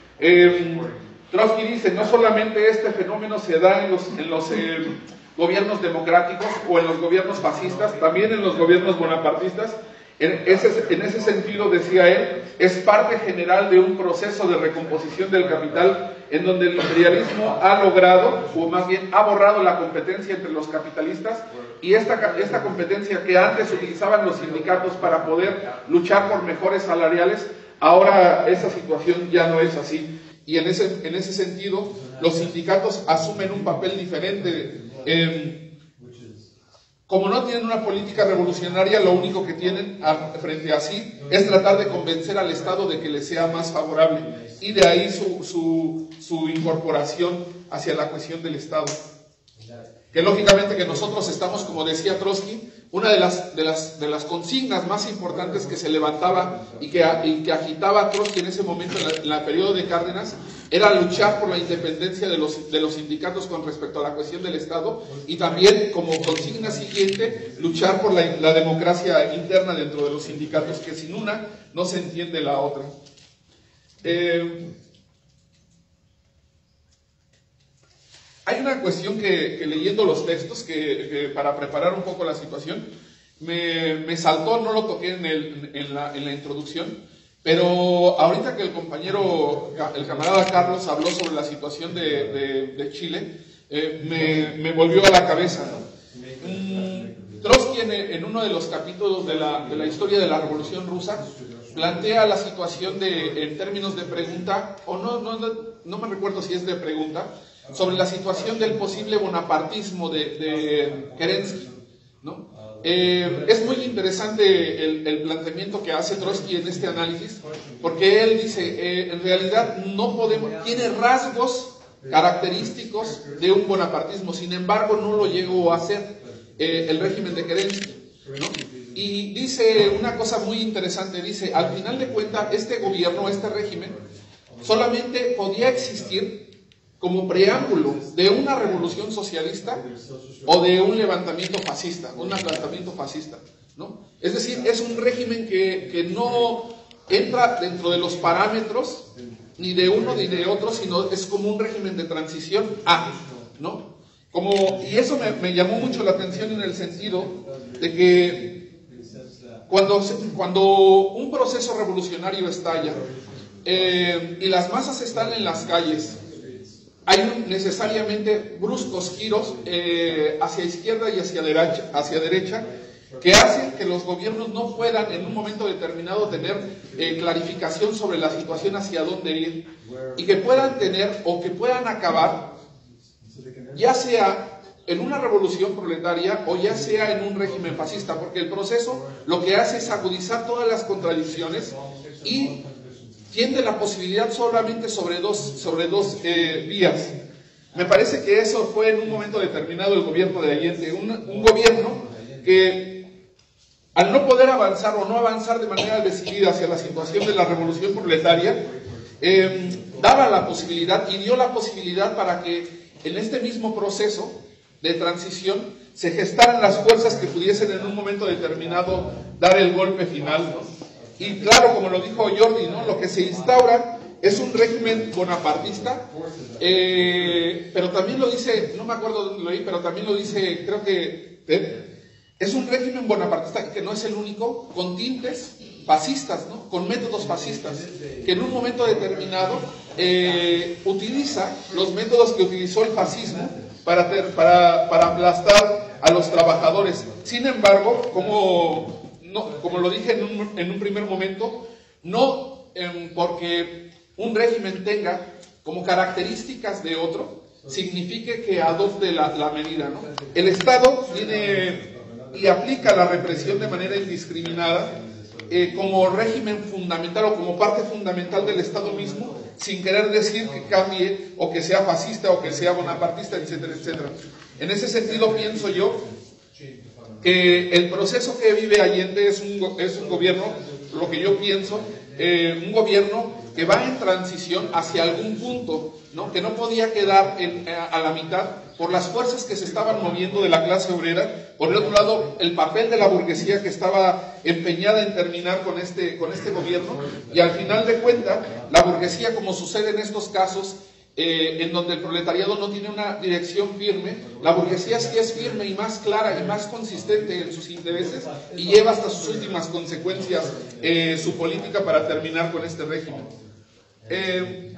Eh, Trotsky dice, no solamente este fenómeno se da en los, en los eh, gobiernos democráticos o en los gobiernos fascistas, también en los gobiernos bonapartistas. En ese, en ese sentido, decía él, es parte general de un proceso de recomposición del capital en donde el imperialismo ha logrado, o más bien ha borrado la competencia entre los capitalistas, y esta, esta competencia que antes utilizaban los sindicatos para poder luchar por mejores salariales, ahora esa situación ya no es así. Y en ese, en ese sentido, los sindicatos asumen un papel diferente. Eh, Como no tienen una política revolucionaria, lo único que tienen a, frente a sí es tratar de convencer al Estado de que les sea más favorable, y de ahí su, su, su incorporación hacia la cuestión del Estado. Que lógicamente que nosotros estamos, como decía Trotsky, una de las, de las, de las consignas más importantes que se levantaba y que, y que agitaba Trotsky en ese momento, en, la, en el periodo de Cárdenas, era luchar por la independencia de los, de los sindicatos con respecto a la cuestión del Estado, y también como consigna siguiente, luchar por la, la democracia interna dentro de los sindicatos, que sin una no se entiende la otra. Eh, Hay una cuestión que, que leyendo los textos, que, que para preparar un poco la situación, me, me saltó, no lo toqué en, el, en, la, en la introducción, pero ahorita que el compañero, el camarada Carlos habló sobre la situación de, de, de Chile, eh, me, me volvió a la cabeza, ¿no? Mm, Trotsky en, en uno de los capítulos de la, de la historia de la Revolución Rusa plantea la situación de, en términos de pregunta, o no, no, no, no me recuerdo si es de pregunta, sobre la situación del posible bonapartismo de, de Kerensky, ¿no? Eh, es muy interesante el, el planteamiento que hace Trotsky en este análisis, porque él dice, eh, en realidad no podemos, tiene rasgos característicos de un bonapartismo, sin embargo no lo llegó a hacer eh, el régimen de Kerensky, ¿no? Y dice una cosa muy interesante, dice, al final de cuentas este gobierno, este régimen, solamente podía existir como preámbulo de una revolución socialista o de un levantamiento fascista, un levantamiento fascista, ¿no? Es decir, es un régimen que, que no entra dentro de los parámetros ni de uno ni de otro, sino es como un régimen de transición a, ¿no? Como, y eso me, me llamó mucho la atención en el sentido de que cuando, cuando un proceso revolucionario estalla eh, y las masas están en las calles, hay necesariamente bruscos giros eh, hacia izquierda y hacia derecha, hacia derecha, que hacen que los gobiernos no puedan en un momento determinado tener eh, clarificación sobre la situación hacia dónde ir, y que puedan tener o que puedan acabar ya sea en una revolución proletaria o ya sea en un régimen fascista, porque el proceso lo que hace es agudizar todas las contradicciones y tiende la posibilidad solamente sobre dos, sobre dos eh, vías. Me parece que eso fue en un momento determinado el gobierno de Allende, un, un gobierno que al no poder avanzar o no avanzar de manera decidida hacia la situación de la revolución proletaria, eh, daba la posibilidad y dio la posibilidad para que en este mismo proceso de transición se gestaran las fuerzas que pudiesen en un momento determinado dar el golpe final, ¿no? Y claro, como lo dijo Jordi, ¿no? Lo que se instaura es un régimen bonapartista, eh, pero también lo dice, no me acuerdo dónde lo leí, pero también lo dice, creo que eh, es un régimen bonapartista que no es el único, con tintes fascistas, ¿no? Con métodos fascistas, que en un momento determinado eh, utiliza los métodos que utilizó el fascismo para, ter, para, para aplastar a los trabajadores. Sin embargo, como... No, como lo dije en un, en un primer momento, no eh, porque un régimen tenga como características de otro, signifique que adopte la, la medida, ¿no? El Estado tiene y aplica la represión de manera indiscriminada eh, como régimen fundamental o como parte fundamental del Estado mismo, sin querer decir que cambie o que sea fascista o que sea bonapartista, etcétera, etcétera. En ese sentido pienso yo que el proceso que vive Allende es un, es un gobierno, lo que yo pienso, eh, un gobierno que va en transición hacia algún punto, ¿no? Que no podía quedar en, a la mitad por las fuerzas que se estaban moviendo de la clase obrera, por el otro lado el papel de la burguesía que estaba empeñada en terminar con este, con este gobierno, y al final de cuentas la burguesía, como sucede en estos casos, Eh, en donde el proletariado no tiene una dirección firme, la burguesía sí es firme y más clara y más consistente en sus intereses y lleva hasta sus últimas consecuencias eh, su política para terminar con este régimen. Eh,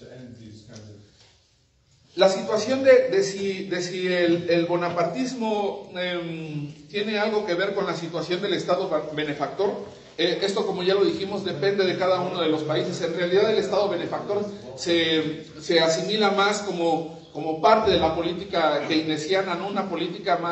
la situación de, de si, de si el, el bonapartismo eh, tiene algo que ver con la situación del Estado benefactor, Eh, esto, como ya lo dijimos, depende de cada uno de los países. En realidad el Estado benefactor se, se asimila más como, como parte de la política keynesiana, ¿no? Una política más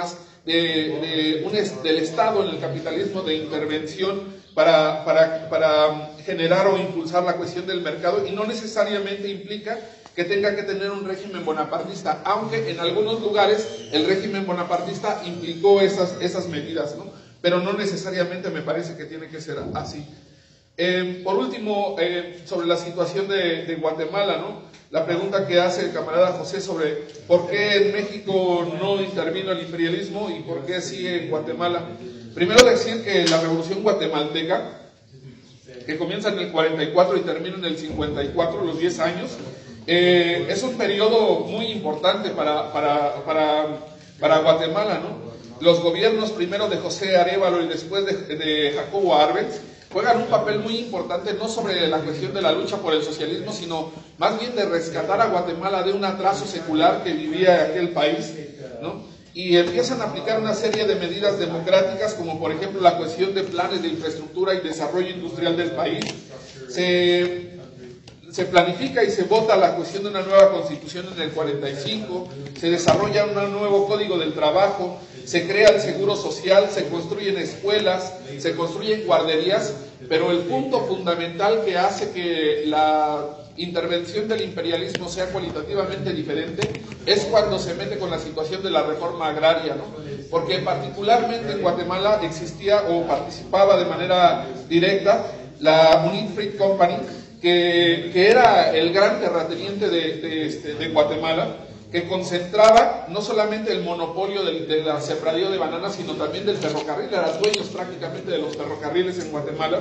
de, de un, del Estado en el capitalismo de intervención para, para, para generar o impulsar la cuestión del mercado, y no necesariamente implica que tenga que tener un régimen bonapartista, aunque en algunos lugares el régimen bonapartista implicó esas, esas medidas, ¿no? Pero no necesariamente me parece que tiene que ser así. Eh, por último, eh, sobre la situación de, de Guatemala, ¿no? La pregunta que hace el camarada José sobre por qué en México no intervino el imperialismo y por qué sí en Guatemala. Primero decir que la revolución guatemalteca, que comienza en el cuarenta y cuatro y termina en el cincuenta y cuatro, los diez años, eh, es un periodo muy importante para, para, para, para Guatemala, ¿no? Los gobiernos primero de José Arévalo y después de, de Jacobo Arbenz juegan un papel muy importante, no sobre la cuestión de la lucha por el socialismo, sino más bien de rescatar a Guatemala de un atraso secular que vivía aquel país, ¿no? Y empiezan a aplicar una serie de medidas democráticas, como por ejemplo la cuestión de planes de infraestructura y desarrollo industrial del país. Se, se planifica y se vota la cuestión de una nueva constitución en el cuarenta y cinco, se desarrolla un nuevo código del trabajo, se crea el seguro social, se construyen escuelas, se construyen guarderías, pero el punto fundamental que hace que la intervención del imperialismo sea cualitativamente diferente es cuando se mete con la situación de la reforma agraria, ¿no? Porque particularmente en Guatemala existía o participaba de manera directa la Unit Fruit Company, que, que era el gran terrateniente de, de, este, de Guatemala, que concentraba no solamente el monopolio del, de la sembradío de bananas, sino también del ferrocarril, eran dueños prácticamente de los ferrocarriles en Guatemala,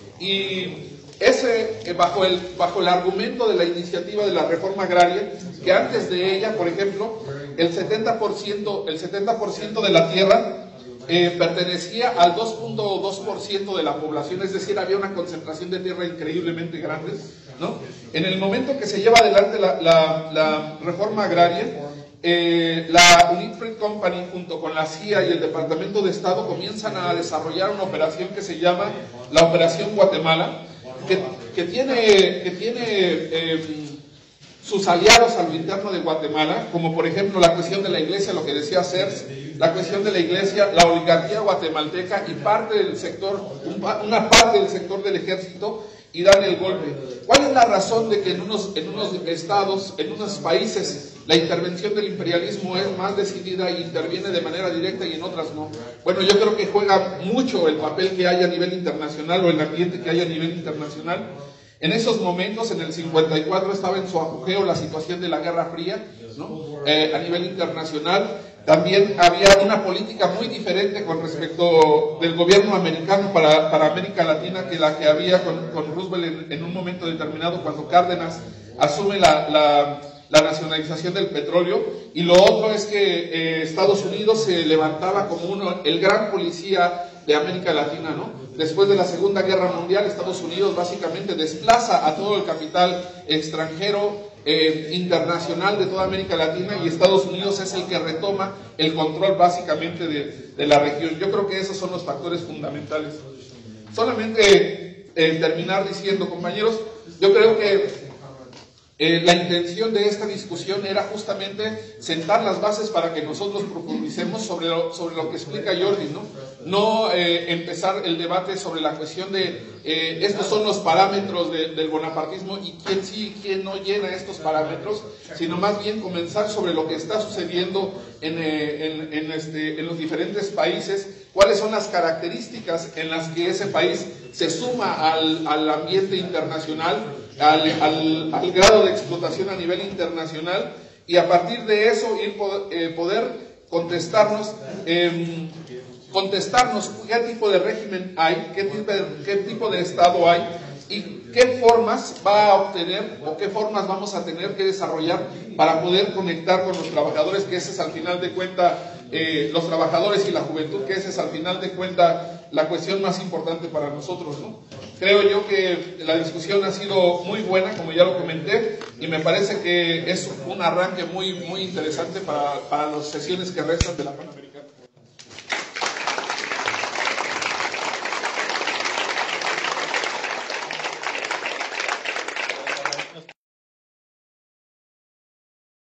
y ese, bajo el, bajo el argumento de la iniciativa de la reforma agraria, que antes de ella, por ejemplo, el setenta por ciento, el setenta por ciento de la tierra eh, pertenecía al dos punto dos por ciento de la población, es decir, había una concentración de tierra increíblemente grande, ¿no? En el momento que se lleva adelante la, la, la reforma agraria, eh, la Unit Fruit Company junto con la C I A y el Departamento de Estado comienzan a desarrollar una operación que se llama la Operación Guatemala, que, que tiene, que tiene eh, sus aliados al interno de Guatemala, como por ejemplo la cuestión de la iglesia, lo que decía Cers, la cuestión de la iglesia, la oligarquía guatemalteca y parte del sector, una parte del sector del ejército, y dan el golpe. ¿Cuál es la razón de que en unos, en unos estados, en unos países, la intervención del imperialismo es más decidida e interviene de manera directa y en otras no? Bueno, yo creo que juega mucho el papel que hay a nivel internacional o el ambiente que hay a nivel internacional. En esos momentos, en el cincuenta y cuatro, estaba en su apogeo la situación de la Guerra Fría, ¿no? Eh, a nivel internacional. También había una política muy diferente con respecto del gobierno americano para, para América Latina que la que había con, con Roosevelt en, en un momento determinado, cuando Cárdenas asume la, la, la nacionalización del petróleo. Y lo otro es que eh, Estados Unidos se levantaba como uno, el gran policía de América Latina, ¿no? Después de la Segunda Guerra Mundial, Estados Unidos básicamente desplaza a todo el capital extranjero Eh, internacional de toda América Latina, y Estados Unidos es el que retoma el control básicamente de, de la región. Yo creo que esos son los factores fundamentales. Solamente eh, terminar diciendo, compañeros, yo creo que eh, la intención de esta discusión era justamente sentar las bases para que nosotros profundicemos sobre lo, sobre lo que explica Jordi, ¿no? No eh, empezar el debate sobre la cuestión de eh, estos son los parámetros de, del bonapartismo y quién sí y quién no llena estos parámetros, sino más bien comenzar sobre lo que está sucediendo en, eh, en, en, este, en los diferentes países, cuáles son las características en las que ese país se suma al, al ambiente internacional, al, al, al grado de explotación a nivel internacional, y a partir de eso ir eh, poder contestarnos eh, contestarnos qué tipo de régimen hay, qué tipo de, qué tipo de Estado hay y qué formas va a obtener o qué formas vamos a tener que desarrollar para poder conectar con los trabajadores, que ese es al final de cuenta eh, los trabajadores y la juventud, que ese es al final de cuenta la cuestión más importante para nosotros, ¿no? Creo yo que la discusión ha sido muy buena, como ya lo comenté, y me parece que es un arranque muy, muy interesante para, para las sesiones que restan de la Panamericana.